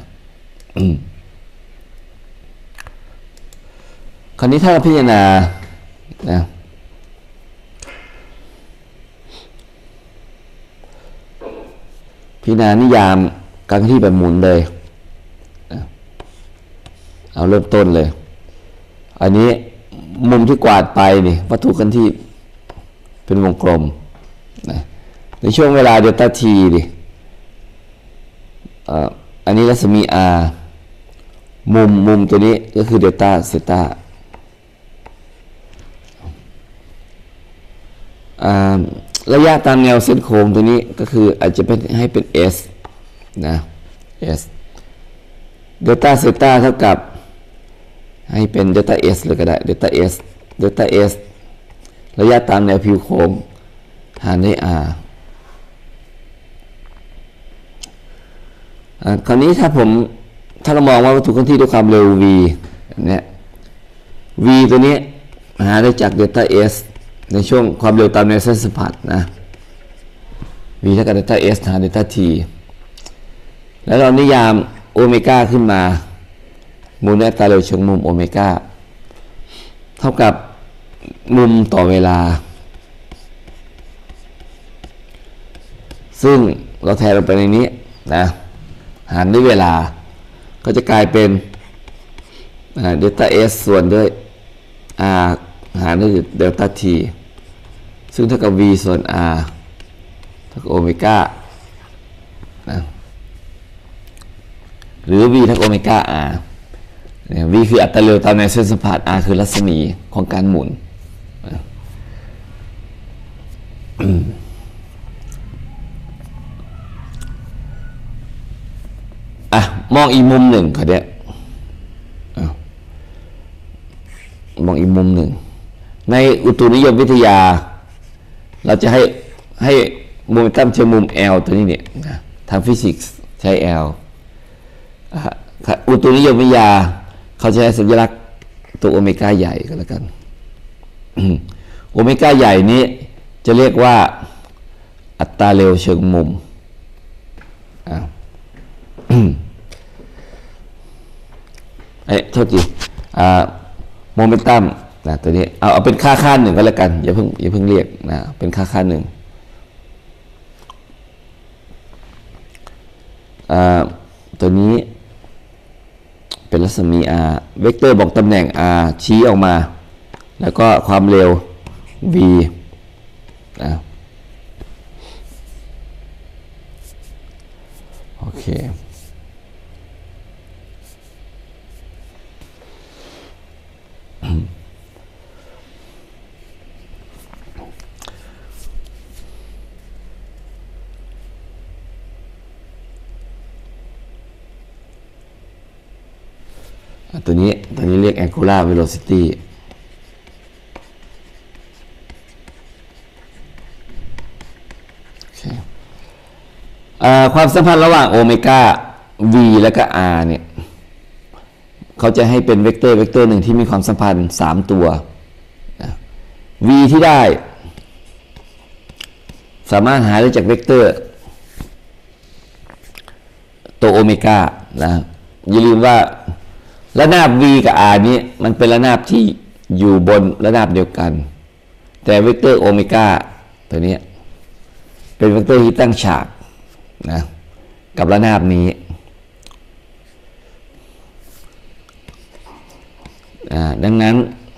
คราวนี้ถ้าเราพิจารณานะพิจารณานิยามการเคลื่อนที่แบบหมุนเลยนะเอาเริ่มต้นเลยอันนี้มุมที่กวาดไปนี่วัตถุเคลื่อนที่เป็นวงกลมนะในช่วงเวลาเดลต้าทีดิอันนี้รัศมี r มุมมุมตัวนี้ก็คือเดลต้าเซต้าระยะตามแนวเส้นโค้งตัวนี้ก็คืออาจจะเป็นให้เป็น s นะ s เดลต้าเซต้าเท่ากับให้เป็นเดลต้า s เลยก็ได้เดลต้า s เดลต้า s ระยะตามแนวผิวโค้งหารด้วย r คราวนี้ถ้าผมถ้าเรามองว่าวัตถุเคลื่อนที่ด้วยความเร็ว v เนี่ย v ตัวนี้หาได้จากเดลต้า s ในช่วงความเร็วตามแนวเส้นสัมผัสนะ v เท่ากับเดลต้า s หารเดลต้า t แล้วเรานิยามโอเมก้าขึ้นมามูลอัตราเร็วเชิงมุมโอเมก้าเท่ากับมุมต่อเวลาซึ่งเราแทนลงไปในนี้นะหารด้วยเวลาก็จะกลายเป็นเดลต้า s ส่วนด้วย r หารด้วยเดลต้า t ซึ่งเท่ากับ v ส่วน r เท่ากับโอเมก้านะหรือ v เท่ากับโอเมก้า r v คืออัตราเร็วตามแนวเส้นสัมผัส r คือรัศมีของการหมุนอ่ะมองอีกมุมหนึ่งค่ะเดี๋ยวมองอีกมุมหนึ่งในอุตุนิยมวิทยาเราจะให้ให้โมเมนตัมเชิงมุม L ตัวนี้เนี่ยทางฟิสิกส์ใช้ L อุตุนิยมวิทยาเขาใช้สัญลักษณ์ตัวโอเมก้าใหญ่ก็แล้วกันโอเมก้าใหญ่นี้จะเรียกว่าอัตราเร็วเชิงมุมเอ้ยโทษทีโมเมนตัมนะตัวนี้เอาเอาเป็นค่าค่าหนึ่งก็แล้วกันอย่าเพิ่งอย่าเพิ่งเรียกนะเป็นค่าค่าหนึ่งตัวนี้เป็นรัศมี r เวกเตอร์บอกตำแหน่ง r ชี้ออกมาแล้วก็ความเร็ว v นะโอเคตัวนี้ตัวนี้เรียก angular velocity ความสัมพันธ์ระหว่างโอเมก้า v และก็ r เนี่ยเขาจะให้เป็นเวกเตอร์เวกเตอร์หนึ่งที่มีความสัมพันธ์สามตัวนะ v ที่ได้สามารถหาได้จากเวกเตอร์ตัวโอเมก้านะอย่าลืมว่าระนาบ v กับ r นี้มันเป็นระนาบที่อยู่บนระนาบเดียวกันแต่เวกเตอร์โอเมก้าตัวนี้เป็นเวกเตอร์ที่ตั้งฉากนะกับระนาบนี้ดังนั้น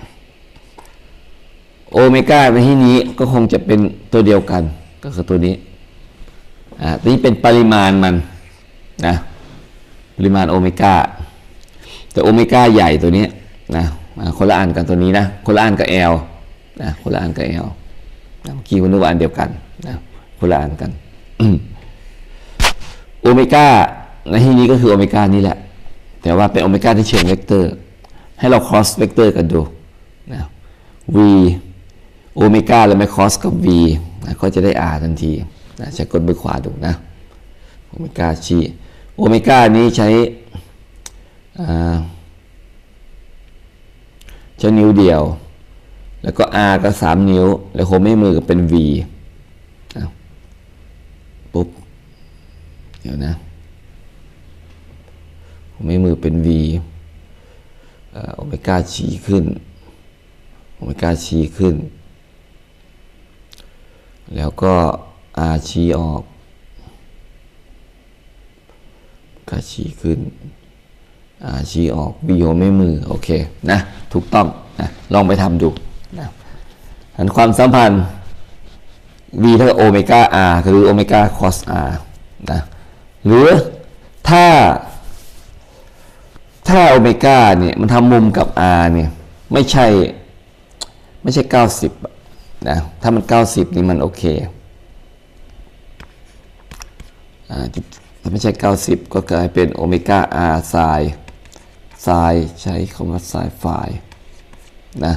โอเมก้าในที่นี้ก็คงจะเป็นตัวเดียวกันก็คือตัวนี้อ่าตัวนี้เป็นปริมาณมันนะปริมาณโอเมก้าแต่โอเมก้าใหญ่ตัวนี้นะคนละอันกันตัวนี้นะคนละอันกับ L นะคนละอันกับ L นะเมื่อกี้ผมนึกว่าอันเดียวกันนะคนละอันกันโอเมก้าในที่นี้ก็คือโอเมก้านี่แหละแต่ว่าเป็นโอเมก้าที่เชิงเวกเตอร์ให้เรา cross เวกเตอร์กันดูนะ v โอเมก้าแล้วไม่ cross กับ v นะก็จะได้ r ทันทีนะใช้กดมือขวาดูนะโอเมก้าชี้โอเมก้านี้ใช้ใช้นิ้วเดียวแล้วก็ r ก็สามนิ้วแล้วโค้งไม่มือก็เป็น v นะปุ๊บเดี๋ยวนะโค้งไม่มือเป็น v โอเมก้าชี้ขึ้นโอเมก้าชี้ขึ้นแล้วก็ r ชี้ออกก็ชี้ขึ้น r ชี้ออก v โยไม่มือโอเคนะถูกต้องนะลองไปทำดูนะอันความสัมพันธ์ v เท่ากับโอเมก้า r หรือโอเมก้า cos r นะหรือถ้าถ้าโอเมก้าเนี่ยมันทำมุมกับ r เนี่ยไม่ใช่ไม่ใช่เก้าสิบนะถ้ามันเก้าสิบนี่มันโอเคอ่าถ้าไม่ใช่เก้าสิบก็กลายเป็นโอเมก้า r ไซน์ไซน์ใช้คำว่าไซน์ไฟนะ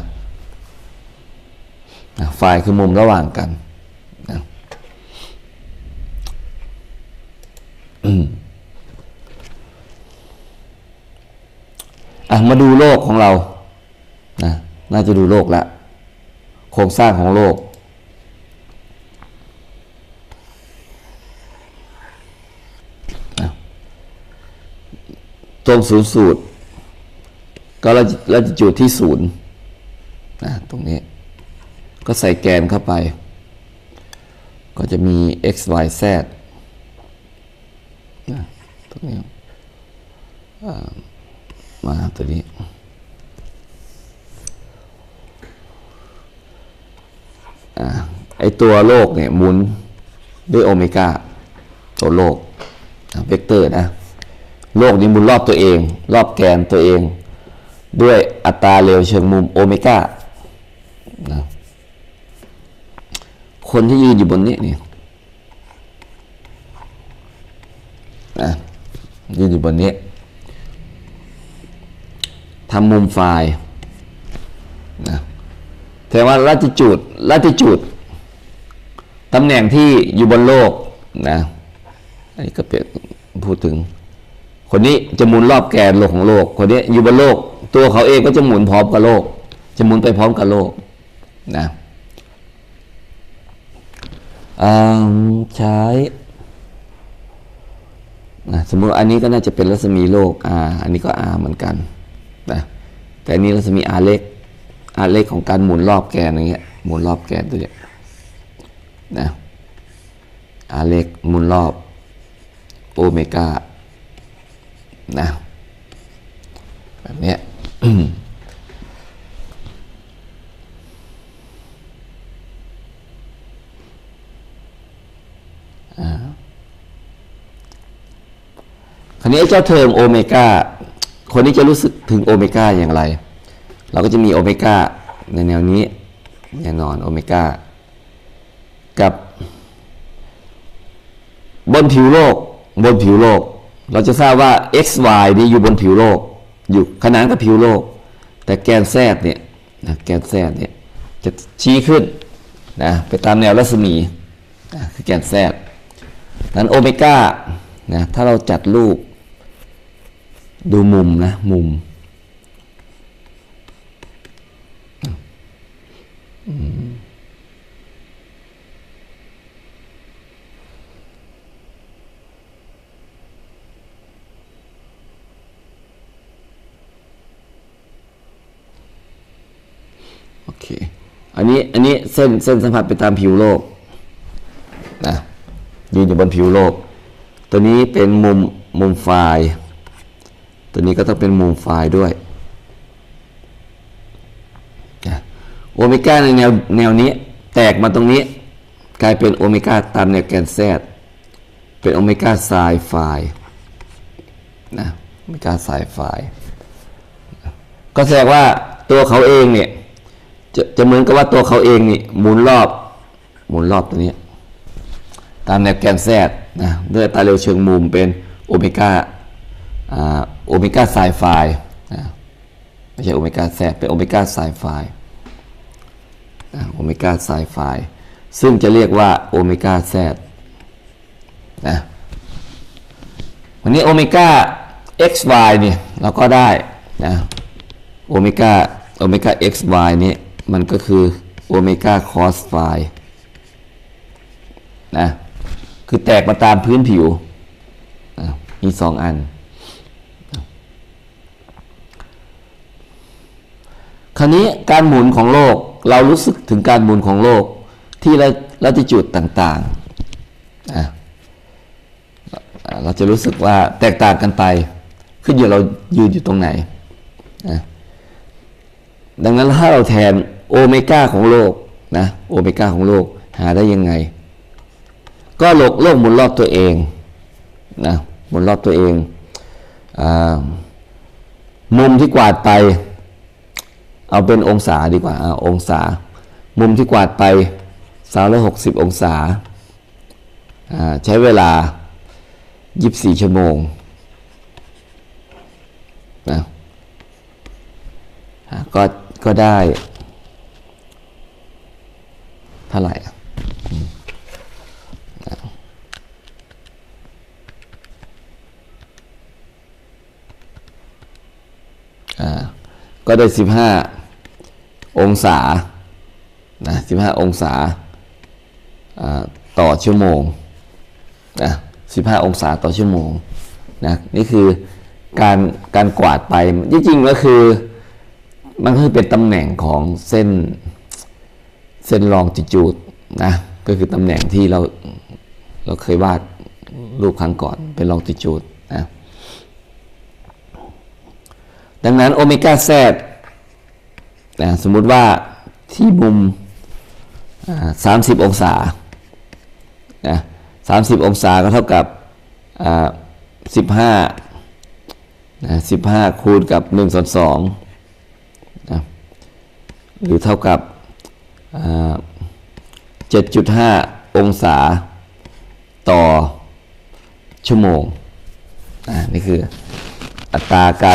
นะไฟคือมุมระหว่างกันนะอ่ะมาดูโลกของเรานะน่าจะดูโลกละโครงสร้างของโลกตรงศูนย์สูตรก็เราจะจุดที่ศูนย์นะตรงนี้ก็ใส่แกนเข้าไปก็จะมี x y z นะตรงนี้มาตัวนี้ไอตัวโลกเนี่ยหมุนด้วยโอเมก้าตัวโลกเวกเตอร์นะโลกนี้หมุนรอบตัวเองรอบแกนตัวเองด้วยอัตราเร็วเชิงมุมโอเมก้านะคนที่ยืนอยู่บนนี้นี่นะยืนอยู่บนนี้ทำมุมไฟล์นะแต่ว่าลัติจูดลัติจูดตำแหน่งที่อยู่บนโลกนะอันนี้ก็เป็นพูดถึงคนนี้จะหมุนรอบแกนโลกของโลกคนนี้อยู่บนโลกตัวเขาเองก็จะหมุนพร้อมกับโลกจะหมุนไปพร้อมกับโลกนะใช้นะสมมติอันนี้ก็น่าจะเป็นรัศมีโลก r อันนี้ก็ r เหมือนกันนะแต่อันนี้รัศมี r เล็ก r เล็กของการหมุนรอบแกนอย่างเงี้ยหมุนรอบแกนตัวเนี้ยนะ r เล็กหมุนรอบโอเมก้านะแบบเนี้ยคราวนี้เจ้าเทอมโอเมก้าคนนี้จะรู้สึกถึงโอเมก้าอย่างไรเราก็จะมีโอเมก้าในแนวนี้แน่นอนโอเมก้ากับบนผิวโลกบนผิวโลกเราจะทราบว่า x y นี่อยู่บนผิวโลกอยู่ขนานกับผิวโลกแต่แกนแซดเนี่ยนะแกนแซดเนี่ยจะชี้ขึ้นนะไปตามแนวรัศมีนะคือแกนแซดนั้นโอเมก้านะถ้าเราจัดรูปดูมุมนะมุมโอเคอันนี้อันนี้เส้นเส้นสัมผัสไปตามผิวโลกนะยืนอยู่บนผิวโลกตัวนี้เป็นมุมมุมไฟล์ตัวนี้ก็ต้องเป็นมุมไฟล์ด้วยนะโอเมก้าในแนวแนวนี้แตกมาตรงนี้กลายเป็นโอเมก้าตามแนวแกนแซดเป็นโอเมก้าไซน์ไฟล์นะโอเมก้าไซน์ไฟล์ก็แสดงว่าตัวเขาเองเนี่ยจะจะเหมือนกับว่าตัวเขาเองนี่หมุนรอบหมุนรอบตัวนี้ตามแนวแกนแซดนะด้วยอัตราเร็วเชิงมุมเป็นโอเมก้าโอเมก้าไซน์ไฟล์นะไม่ใช่โอเมก้าแซดเป็นโอเมก้าไซน์ไฟล์โอเมก้าไซน์ไฟล์ซึ่งจะเรียกว่าโอเมก้าแซดนะวันนี้โอเมก้า xy เนี่ยเราก็ได้นะโอเมก้าโอเมก้า xy นี่มันก็คือโอเมก้า cos phi นะคือแตกมาตามพื้นผิวมีสองอันราวนี้การหมุนของโลกเรารู้สึกถึงการหมุนของโลกที่ลัติจูดต่างๆอ่ะเราจะรู้สึกว่าแตกต่างกันไปขึ้นอยู่เรายืนอยู่ตรงไหนนะดังนั้นถ้าเราแทนโอเมก้าของโลกนะโอเมก้าของโลกหาได้ยังไงก็โลกโลกหมุนรอบตัวเองนะหมุนรอบตัวเองอ่ามุมที่กวาดไปเอาเป็นองศาดีกว่าเอาองศามุมที่กวาดไปสามร้อยหกสิบองศาใช้เวลายี่สิบสี่ชั่วโมงนะก็ก็ได้เท่าไหร่อ่าก็ได้สิบห้าองศานะสิบห้าองศาต่อชั่วโมงนะสิบห้าองศาต่อชั่วโมงนะนี่คือการการกวาดไปจริงๆก็คือมันคือเป็นตำแหน่งของเส้นเส้นลองจิจูดนะก็คือตำแหน่งที่เราเราเคยวาดรูปครั้งก่อนเป็นลองจิจูดนะดังนั้นโอเมก้าแซดนะสมมุติว่าที่มุมสามสิบองศานะสามสิบองศาก็เท่ากับสิบห้านะสิบห้าคูณกับหนึ่งส่วนสองนะหรือเท่ากับเจ็ดจุดห้าองศาต่อชั่วโมงนะนี่คืออัตราการ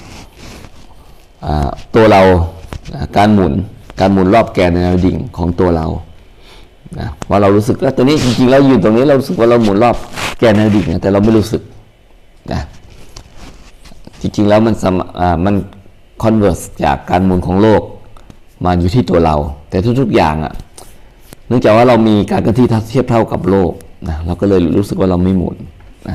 ตัวเราการหมุนการหมุนรอบแกนแนวดิ่งของตัวเรานะว่าเรารู้สึกว่าตัวนี้จริงๆเราอยู่ตรงนี้เรารู้สึกว่าเราหมุนรอบแกนแนวดิ่งนะแต่เราไม่รู้สึกนะจริงๆแล้วมันมันคอนเวิร์สจากการหมุนของโลกมาอยู่ที่ตัวเราแต่ทุกๆอย่างอ่ะเนื่องจากว่าเรามีการเคลื่อนที่เทียบเท่ากับโลกนะเราก็เลยรู้สึกว่าเราไม่หมุนนะ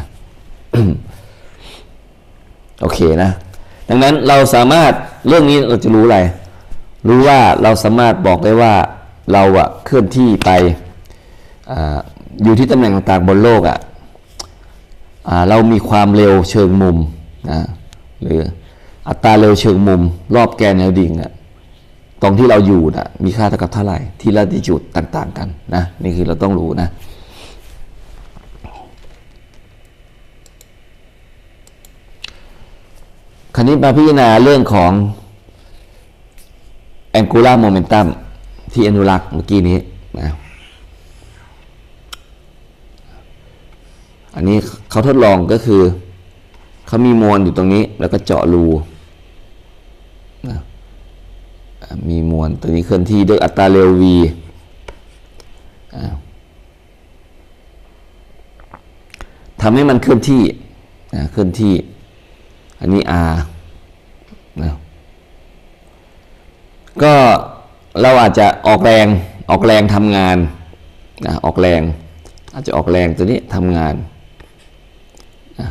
โอเคนะดังนั้นเราสามารถเรื่องนี้เราจะรู้อะไรรู้ว่าเราสามารถบอกได้ว่าเราอะเคลื่อนที่ไป อ, อยู่ที่ตำแหน่งต่างๆบนโลกอะเรามีความเร็วเชิงมุมนะหรืออัตราเร็วเชิงมุมรอบแกนแนวดิ่งอะตรงที่เราอยู่นะมีค่าเท่ากับเท่าไหร่ที่ลัติจูดต่างๆกันนะนี่คือเราต้องรู้นะคราวนี้มาพิจารณาเรื่องของ angular momentum ที่อนุรักษ์เมื่อกี้นี้นะอันนี้เขาทดลองก็คือเขามีมวลอยู่ตรงนี้แล้วก็เจาะรูนะมีมวลตัวนี้เคลื่อนที่ด้วยอัตราเร็ว v ทำให้มันเคลื่อนที่นะเคลื่อนที่อันนี้ r นะก็เราอาจจะออกแรงออกแรงทำงานนะออกแรงอาจจะออกแรงตัวนี้ทำงานนะ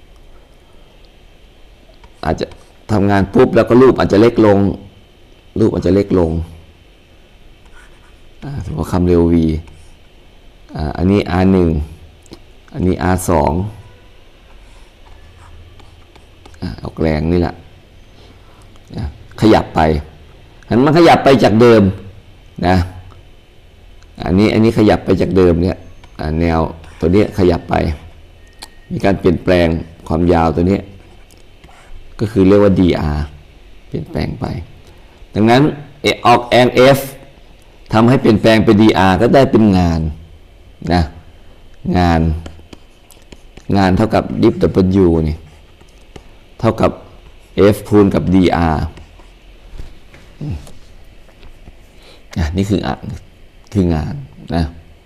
อาจจะทำงานปุ๊บแล้วก็รูปอาจจะเล็กลงรูปอาจจะเล็กลงสมมติความเร็ว v อันนี้ r หนึ่งอันนี้ r สองออกแรงนี่แหละขยับไปอันมันขยับไปจากเดิมนะอันนี้อันนี้ขยับไปจากเดิมเนี่ยแนวตัวนี้ขยับไปมีการเปลี่ยนแปลงความยาวตัวนี้ก็คือเรียกว่า dr เปลี่ยนแปลงไปดังนั้นออกแรง F ทำให้เปลี่ยนแปลงเป็น dr ก็ได้เป็นงานนะงานงานเท่ากับ diff w นี่เท่ากับ F คูณกับ dr อ่ะนี่คืออ่ะคืองานนะ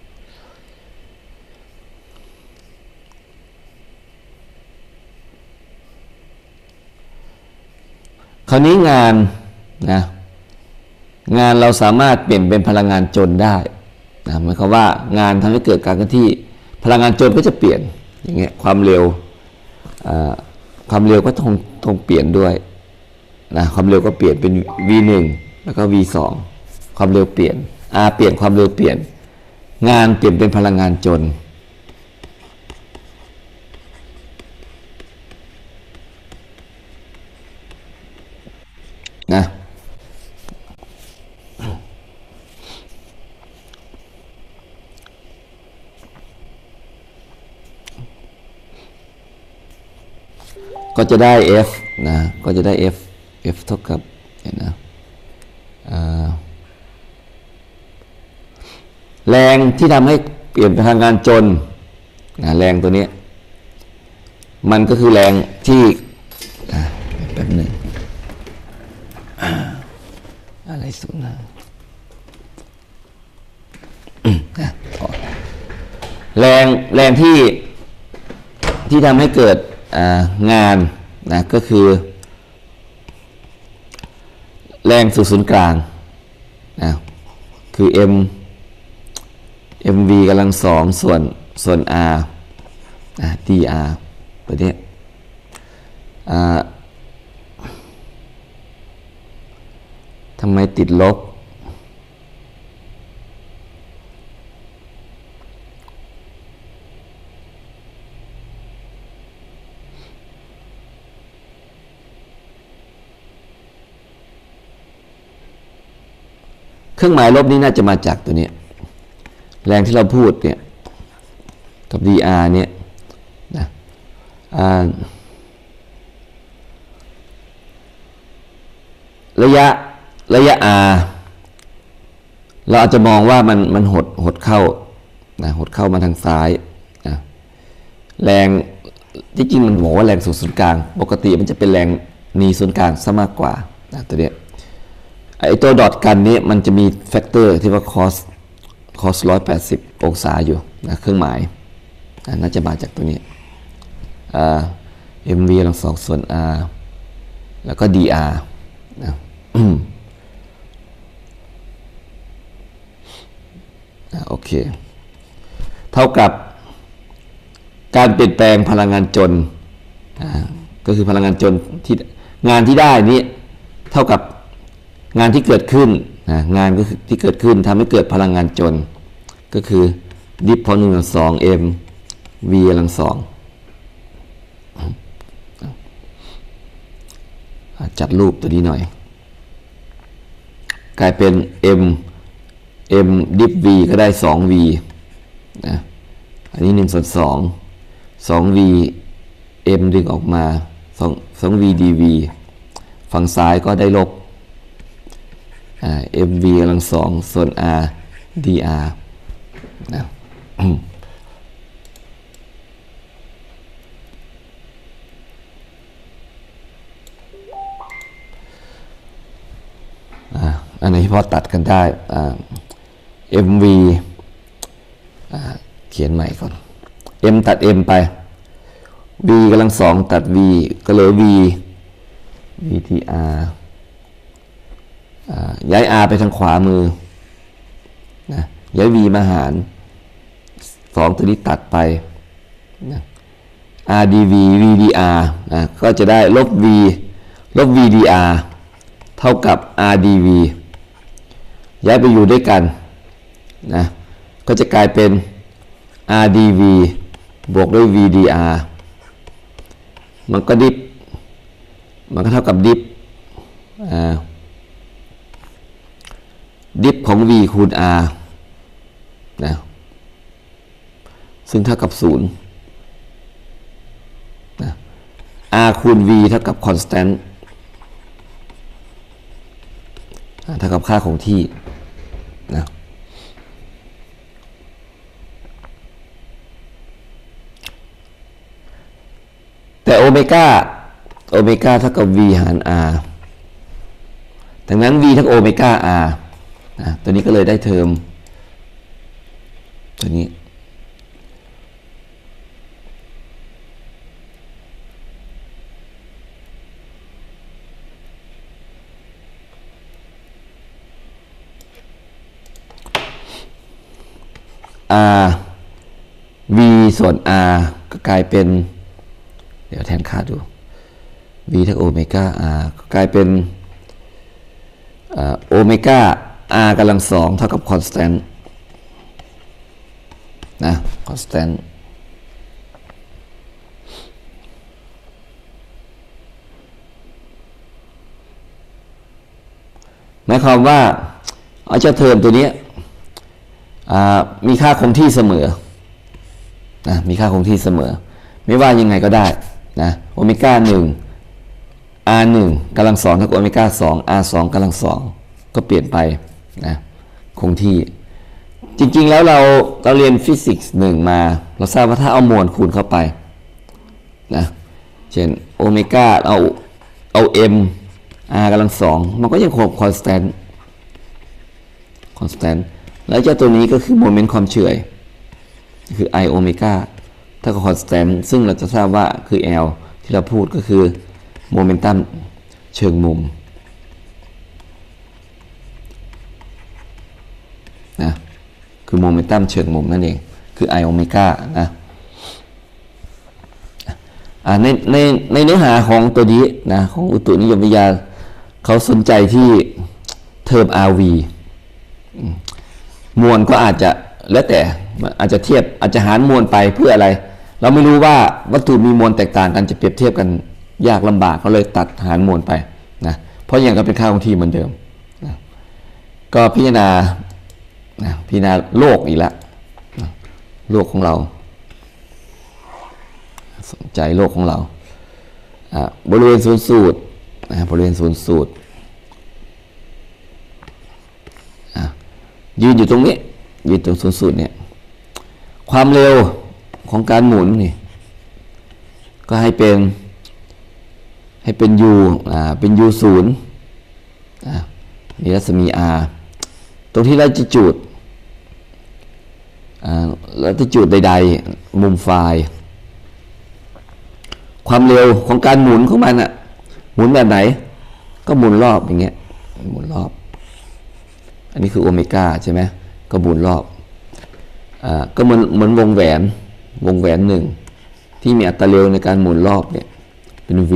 คราวนี้งานนะงานเราสามารถเปลี่ยนเป็นพลังงานจนได้นะหมายความว่างานทำให้เกิดการเคลื่อนที่พลังงานจนก็จะเปลี่ยนอย่างเงี้ยความเร็วความเร็วก็ต้องต้องเปลี่ยนด้วยนะความเร็วก็เปลี่ยนเป็น วี หนึ่ง แล้วก็ วี สอง ความเร็วเปลี่ยน R เปลี่ยนความเร็วเปลี่ยนงานเปลี่ยนเป็นพลังงานจนนะก็จะได้ F นะก็จะได้ F F เท่ากับเห็นนะแรงที่ทำให้เปลี่ยนพลังงานจนนะแรงตัวนี้มันก็คือแรงที่แป๊บหนึ่งอะไรสุดนะแรงแรงที่ที่ทำให้เกิดงานนะก็คือแรงสู่ศูนย์กลางนะคือ m mv กำลังสองส่วนส่วน r นะ dr ตัวนี้ทำไมติดลบเครื่องหมายลบนี้น่าจะมาจากตัวนี้แรงที่เราพูดเนี่ยกับ dr เนี่ยนะระยะระยะ r เราอาจจะมองว่ามันมันหดหดเข้านะหดเข้ามาทางซ้ายนะแรงที่จริงมันบอกว่าแรงสู่ศูนย์กลางปกติมันจะเป็นแรงหนีศูนย์กลางซะมากกว่านะตัวเนี้ยไอตัวดอทกันนี้มันจะมีแฟกเตอร์ที่ว่า cos cos หนึ่งร้อยแปดสิบองศาอยู่นะเครื่องหมายน่าจะมาจากตัวนี้ mv กำลังสองส่วน r แล้วก็ dr นะโอเคเท่ากับการเปลี่ยนแปลงพลังงานจนก็คือพลังงานจนที่งานที่ได้นี้เท่ากับงานที่เกิดขึ้นนะงานก็คือที่เกิดขึ้นทำให้เกิดพลังงานจนก็คือดิฟพอหนึ่งสอง m v กำลังสองจัดรูปตัวนี้หน่อยกลายเป็น m m ดิฟ v ก็ได้ สอง v นะอันนี้หนึ่งส่วนสอง สอง v m ดึงออกมาสอง v dv ฝั่งซ้ายก็ได้ลบmv กำลังสองส่วน r dr นะอันไหนที่พอตัดกันได้ mv เขียนใหม่ก่อน m ตัด m ไป v กำลังสองตัด v ก็เหลือ v vtrย้าย r ไปทางขวามือนะย้าย v มาหารสองตัวนี้ตัดไปนะ rdv vdr นะก็จะได้ลบ v ลบ vdr เท่ากับ rdv ย้ายไปอยู่ด้วยกันนะก็จะกลายเป็น rdv บวกด้วย vdr มันก็ดิฟมันก็เท่ากับดิฟอ่าดิฟของ v คูณ r นะซึ่งเท่ากับศูนย์นะ r คูณ v เท่ากับ constant เท่ากับค่าคงที่นะแต่โอเมก้าโอเมก้าเท่ากับ v หาร r ดังนั้น v เท่ากับโอเมก้า r นะตัวนี้ก็เลยได้เทอมตัวนี้r v ส่วน r ก็กลายเป็นเดี๋ยวแทนค่าดู v เท่าโอเมก้า r กลายเป็นโอเมก้า r กำลังสองเท่ากับ constant นะ constant หมายความว่าเอาเจ้าเทอมตัวนี้มีค่าคงที่เสมอนะมีค่าคงที่เสมอไม่ว่ายังไงก็ได้นะโอเมก้าหนึ่ง r หนึ่งกำลังสองเท่ากับโอเมก้าสอง r สองกำลังสองก็เปลี่ยนไปนะคงที่จริงๆแล้วเราเราเรียนฟิสิกส์หนึ่งมาเราทราบว่าถ้าเอามวลคูณเข้าไปนะเช่นโอเมก้าเอาเอา m r กำลังสองมันก็ยังคง constant constant แล้วเจ้าตัวนี้ก็คือโมเมนต์ความเฉื่อยคือ i โอเมก้าถ้ากับ constant ซึ่งเราจะทราบว่าคือ L ที่เราพูดก็คือโมเมนตัมเชิงมุมนะคือโมเมนตัมเชิงมุมนั่นเองคือ i โอเมก้านะในในในเนื้อหาของตัวนี้นะของอุตุนิยมวิทยาเขาสนใจที่เทอม อาร์ วี มวลก็อาจจะแล้วแต่อาจจะเทียบอาจจะหารมวลไปเพื่ออะไรเราไม่รู้ว่าวัตถุมีมวลแตกต่างกันจะเปรียบเทียบกันยากลำบากเขาเลยตัดหารมวลไปนะเพราะอย่างก็เป็นค่าคงที่เหมือนเดิมนะก็พิจารณานะพิจารณาโลกอีกแล้วนะโลกของเราสนใจโลกของเราบริเวณศูนย์สูตรนะบริเวณศูนย์สูตรยืนอยู่ตรงนี้ยืนตรงศูนย์สูตรเนี่ยความเร็วของการหมุนนี่ก็ให้เป็นให้เป็น u อ่าเป็น u ศูนย์อ่ามีรัศมี r ตรงที่ลัติจูดอ่าลัติจูดใดๆมุมไฟล์ความเร็วของการหมุนของมันอะหมุนแบบไหนก็หมุนรอบอย่างเงี้ยหมุนรอบอันนี้คือโอเมก้าใช่ไหมก็หมุนรอบอ่าก็เหมือนเหมือนวงแหวนวงแหวนหนึ่งที่มีอัตราเร็วในการหมุนรอบเนี่ยเป็น v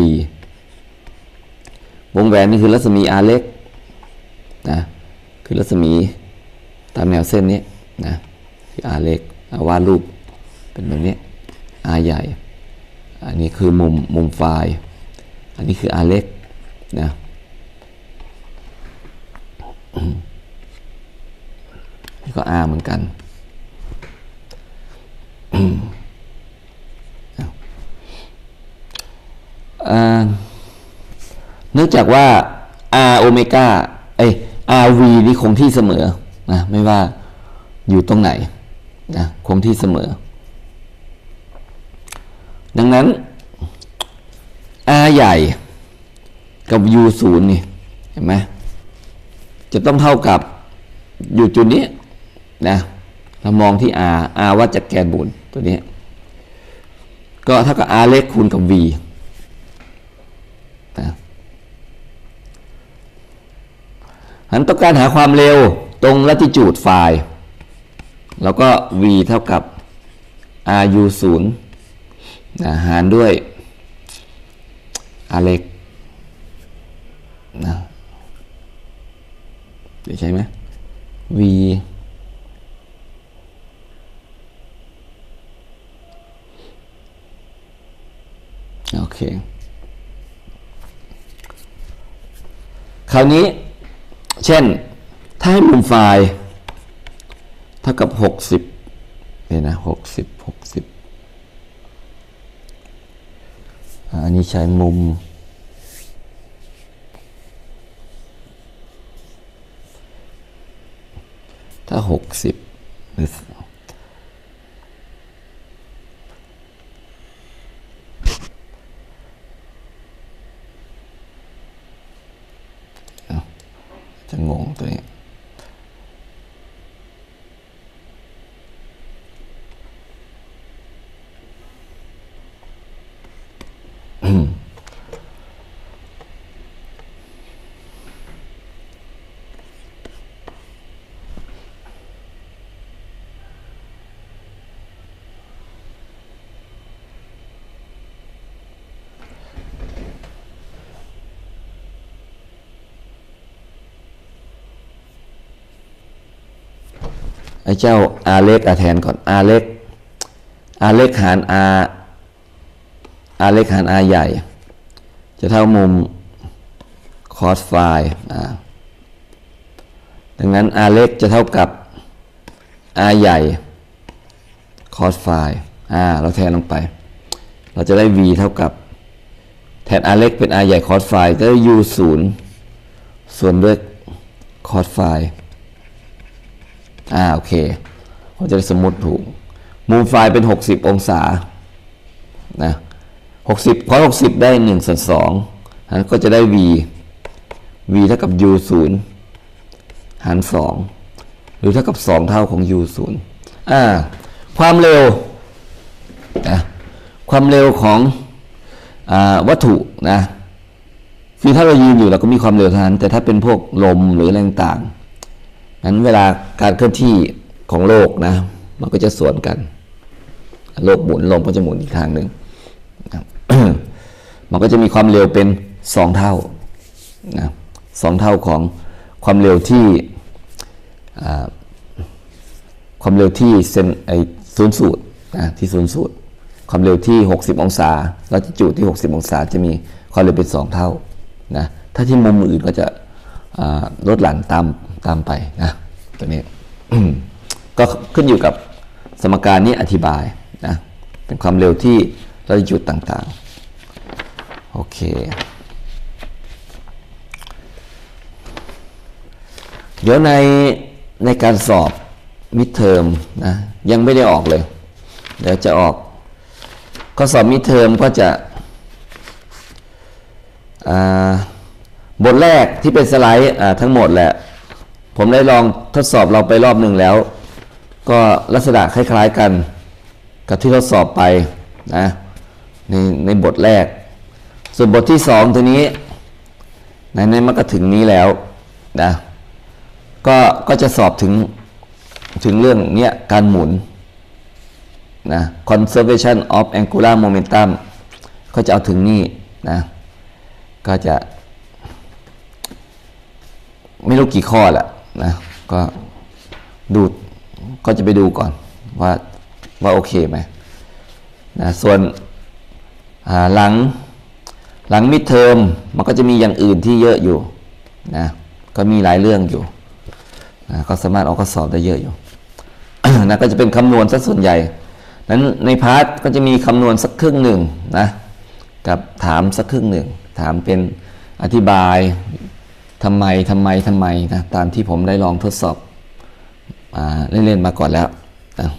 วงแหวนนี่คือรัศมี r เล็กนะคือรัศมีตามแนวเส้นนี้นะคือ r เล็กวาดรูปเป็นแบบนี้ r ใหญ่อันนี้คือมุมมุมไฟล์อันนี้คือ r เล็กนะนี่ก็ r เหมือนกันเนื่องจากว่า r โอเมก้าเอ้ย rv นี่คงที่เสมอนะไม่ว่าอยู่ตรงไหนนะคงที่เสมอดังนั้น r ใหญ่กับ u ศูนย์นี่เห็นไหมจะต้องเท่ากับอยู่จุดนี้นะเรามองที่ r r วัดจากแกนบุญตัวนี้ก็เท่ากับ r เล็กคูณกับ v นะหันต้องการหาความเร็วตรงลัติจูดไฟล์แล้วก็ v เท่ากับ ru ศูนย์นะหารด้วย r เล็กนะใช่ไหม v โอเคคราวนี้เช่นถ้าให้มุมไฟล์เท่ากับหกสิบเนี่ยนะหกสิบหกสิบอันนี้ใช้มุมถ้าหกสิบหรือจะงงตัวนี้ไอ้เจ้า r เล็กแทนก่อน r เล็ก r เล็กหาร r r เล็กหาร r ใหญ่จะเท่ามุม cos ไฟดังนั้น r เล็กจะเท่ากับ r ใหญ่ cos ไฟอ่าเราแทนลงไปเราจะได้ v เท่ากับแทน r เล็กเป็น r ใหญ่ cos ไฟก็ได้ u ศูนย์ส่วนด้วย cos ไฟอ่าโอเคเราจะได้สมมติถูกมุมไฟเป็นหกสิบองศานะหกสิบ cos หกสิบได้หนึ่งส่วนสองนั้นก็จะได้ v v เท่ากับ u ศูนย์หารสองหรือเท่ากับสองเท่าของ u ศูนย์อ่าความเร็วนะความเร็วของอ่าวัตถุนะคือถ้าเรายืนอยู่เราก็มีความเร็วเท่านั้นแต่ถ้าเป็นพวกลมหรืออะไรต่างๆนั้นเวลาการเคลื่อนที่ของโลกนะมันก็จะสวนกันโลกหมุนลมก็จะหมุนอีกทางหนึ่งนะ มันก็จะมีความเร็วเป็นสองเท่านะสองเท่าของความเร็วที่ความเร็วที่เซนไอศูนย์สูตรนะที่ศูนย์สูตรความเร็วที่หกสิบองศาลัติจูดที่หกสิบองศาจะมีความเร็วเป็นสองเท่านะถ้าที่มุมอื่นก็จะลดหลั่นตามตามไปนะตัวนี้ ก็ขึ้นอยู่กับสมการนี้อธิบายนะเป็นความเร็วที่ลัติจูดต่างๆโอเคเดี๋ยวในในการสอบมิดเทอมนะยังไม่ได้ออกเลยเดี๋ยวจะออกข้อสอบมิดเทอมก็จะบทแรกที่เป็นสไลด์ทั้งหมดแหละผมได้ลองทดสอบเราไปรอบหนึ่งแล้วก็ลักษณะคล้ายๆกันกับที่ทดสอบไปนะในในบทแรกส่วนบทที่สองตัวนี้ในในมันก็ถึงนี้แล้วนะก็ก็จะสอบถึงถึงเรื่องเนี้ยการหมุนนะ conservation of angular momentum ก็จะเอาถึงนี่นะก็จะไม่รู้กี่ข้อแหละนะก็ดูก็จะไปดูก่อนว่าว่าโอเคไหมนะส่วนหลังหลังมิดเทอมมันก็จะมีอย่างอื่นที่เยอะอยู่นะก็มีหลายเรื่องอยู่นะก็สามารถเอาข้อสอบได้เยอะอยู่ นะก็จะเป็นคำนวณซะส่วนใหญ่นั้นในพาร์ทก็จะมีคำนวณสักครึ่งหนึ่งนะกับถามสักครึ่งหนึ่งถามเป็นอธิบายทำไมทำไมทำไมนะตามที่ผมได้ลองทดสอบเล่นๆมาก่อนแล้วนะ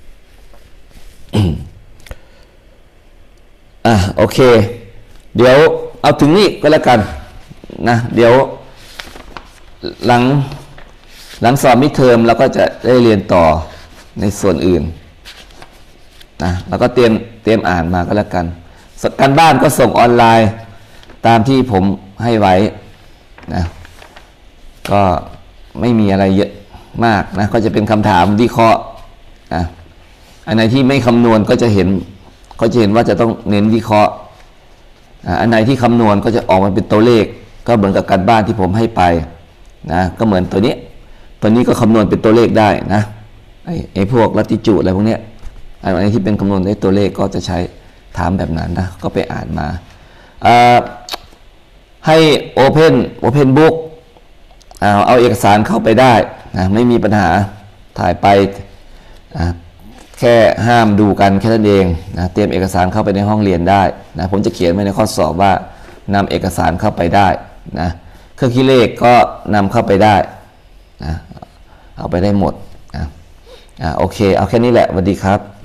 อ่ะโอเคเดี๋ยวเอาถึงนี่ก็แล้วกันนะเดี๋ยวหลังหลังสอบมิดเทอมเราก็จะได้เรียนต่อในส่วนอื่นนะแล้วก็เตรียมเตรียมอ่านมาก็แล้วกันการบ้านก็ส่งออนไลน์ตามที่ผมให้ไว้นะก็ไม่มีอะไรเยอะมากนะก็จะเป็นคำถามวิเคราะห์นะอันไหนที่ไม่คำนวณก็จะเห็นก็จะเห็นว่าจะต้องเน้นวิเคราะห์อันไหนที่คำนวณก็จะออกมาเป็นตัวเลขก็เหมือนกับการบ้านที่ผมให้ไปนะก็เหมือนตัวนี้ตัวนี้ก็คำนวณเป็นตัวเลขได้นะไอ้ไอ้พวกลัติจูดอะไรพวกนี้อะไรที่เป็นคำนวณด้วยตัวเลขก็จะใช้ถามแบบนั้นนะก็ไปอ่านมาให้ Open Open Book เอาเอาเอกสารเข้าไปได้นะไม่มีปัญหาถ่ายไปแค่ห้ามดูกันแค่นั้นเองนะเตรียมเอกสารเข้าไปในห้องเรียนได้นะผมจะเขียนไว้ในข้อสอบว่านำเอกสารเข้าไปได้นะเครื่องคิดเลขก็นำเข้าไปได้นะเอาไปได้หมดนะอ่าโอเคเอาแค่นี้แหละสวัสดีครับ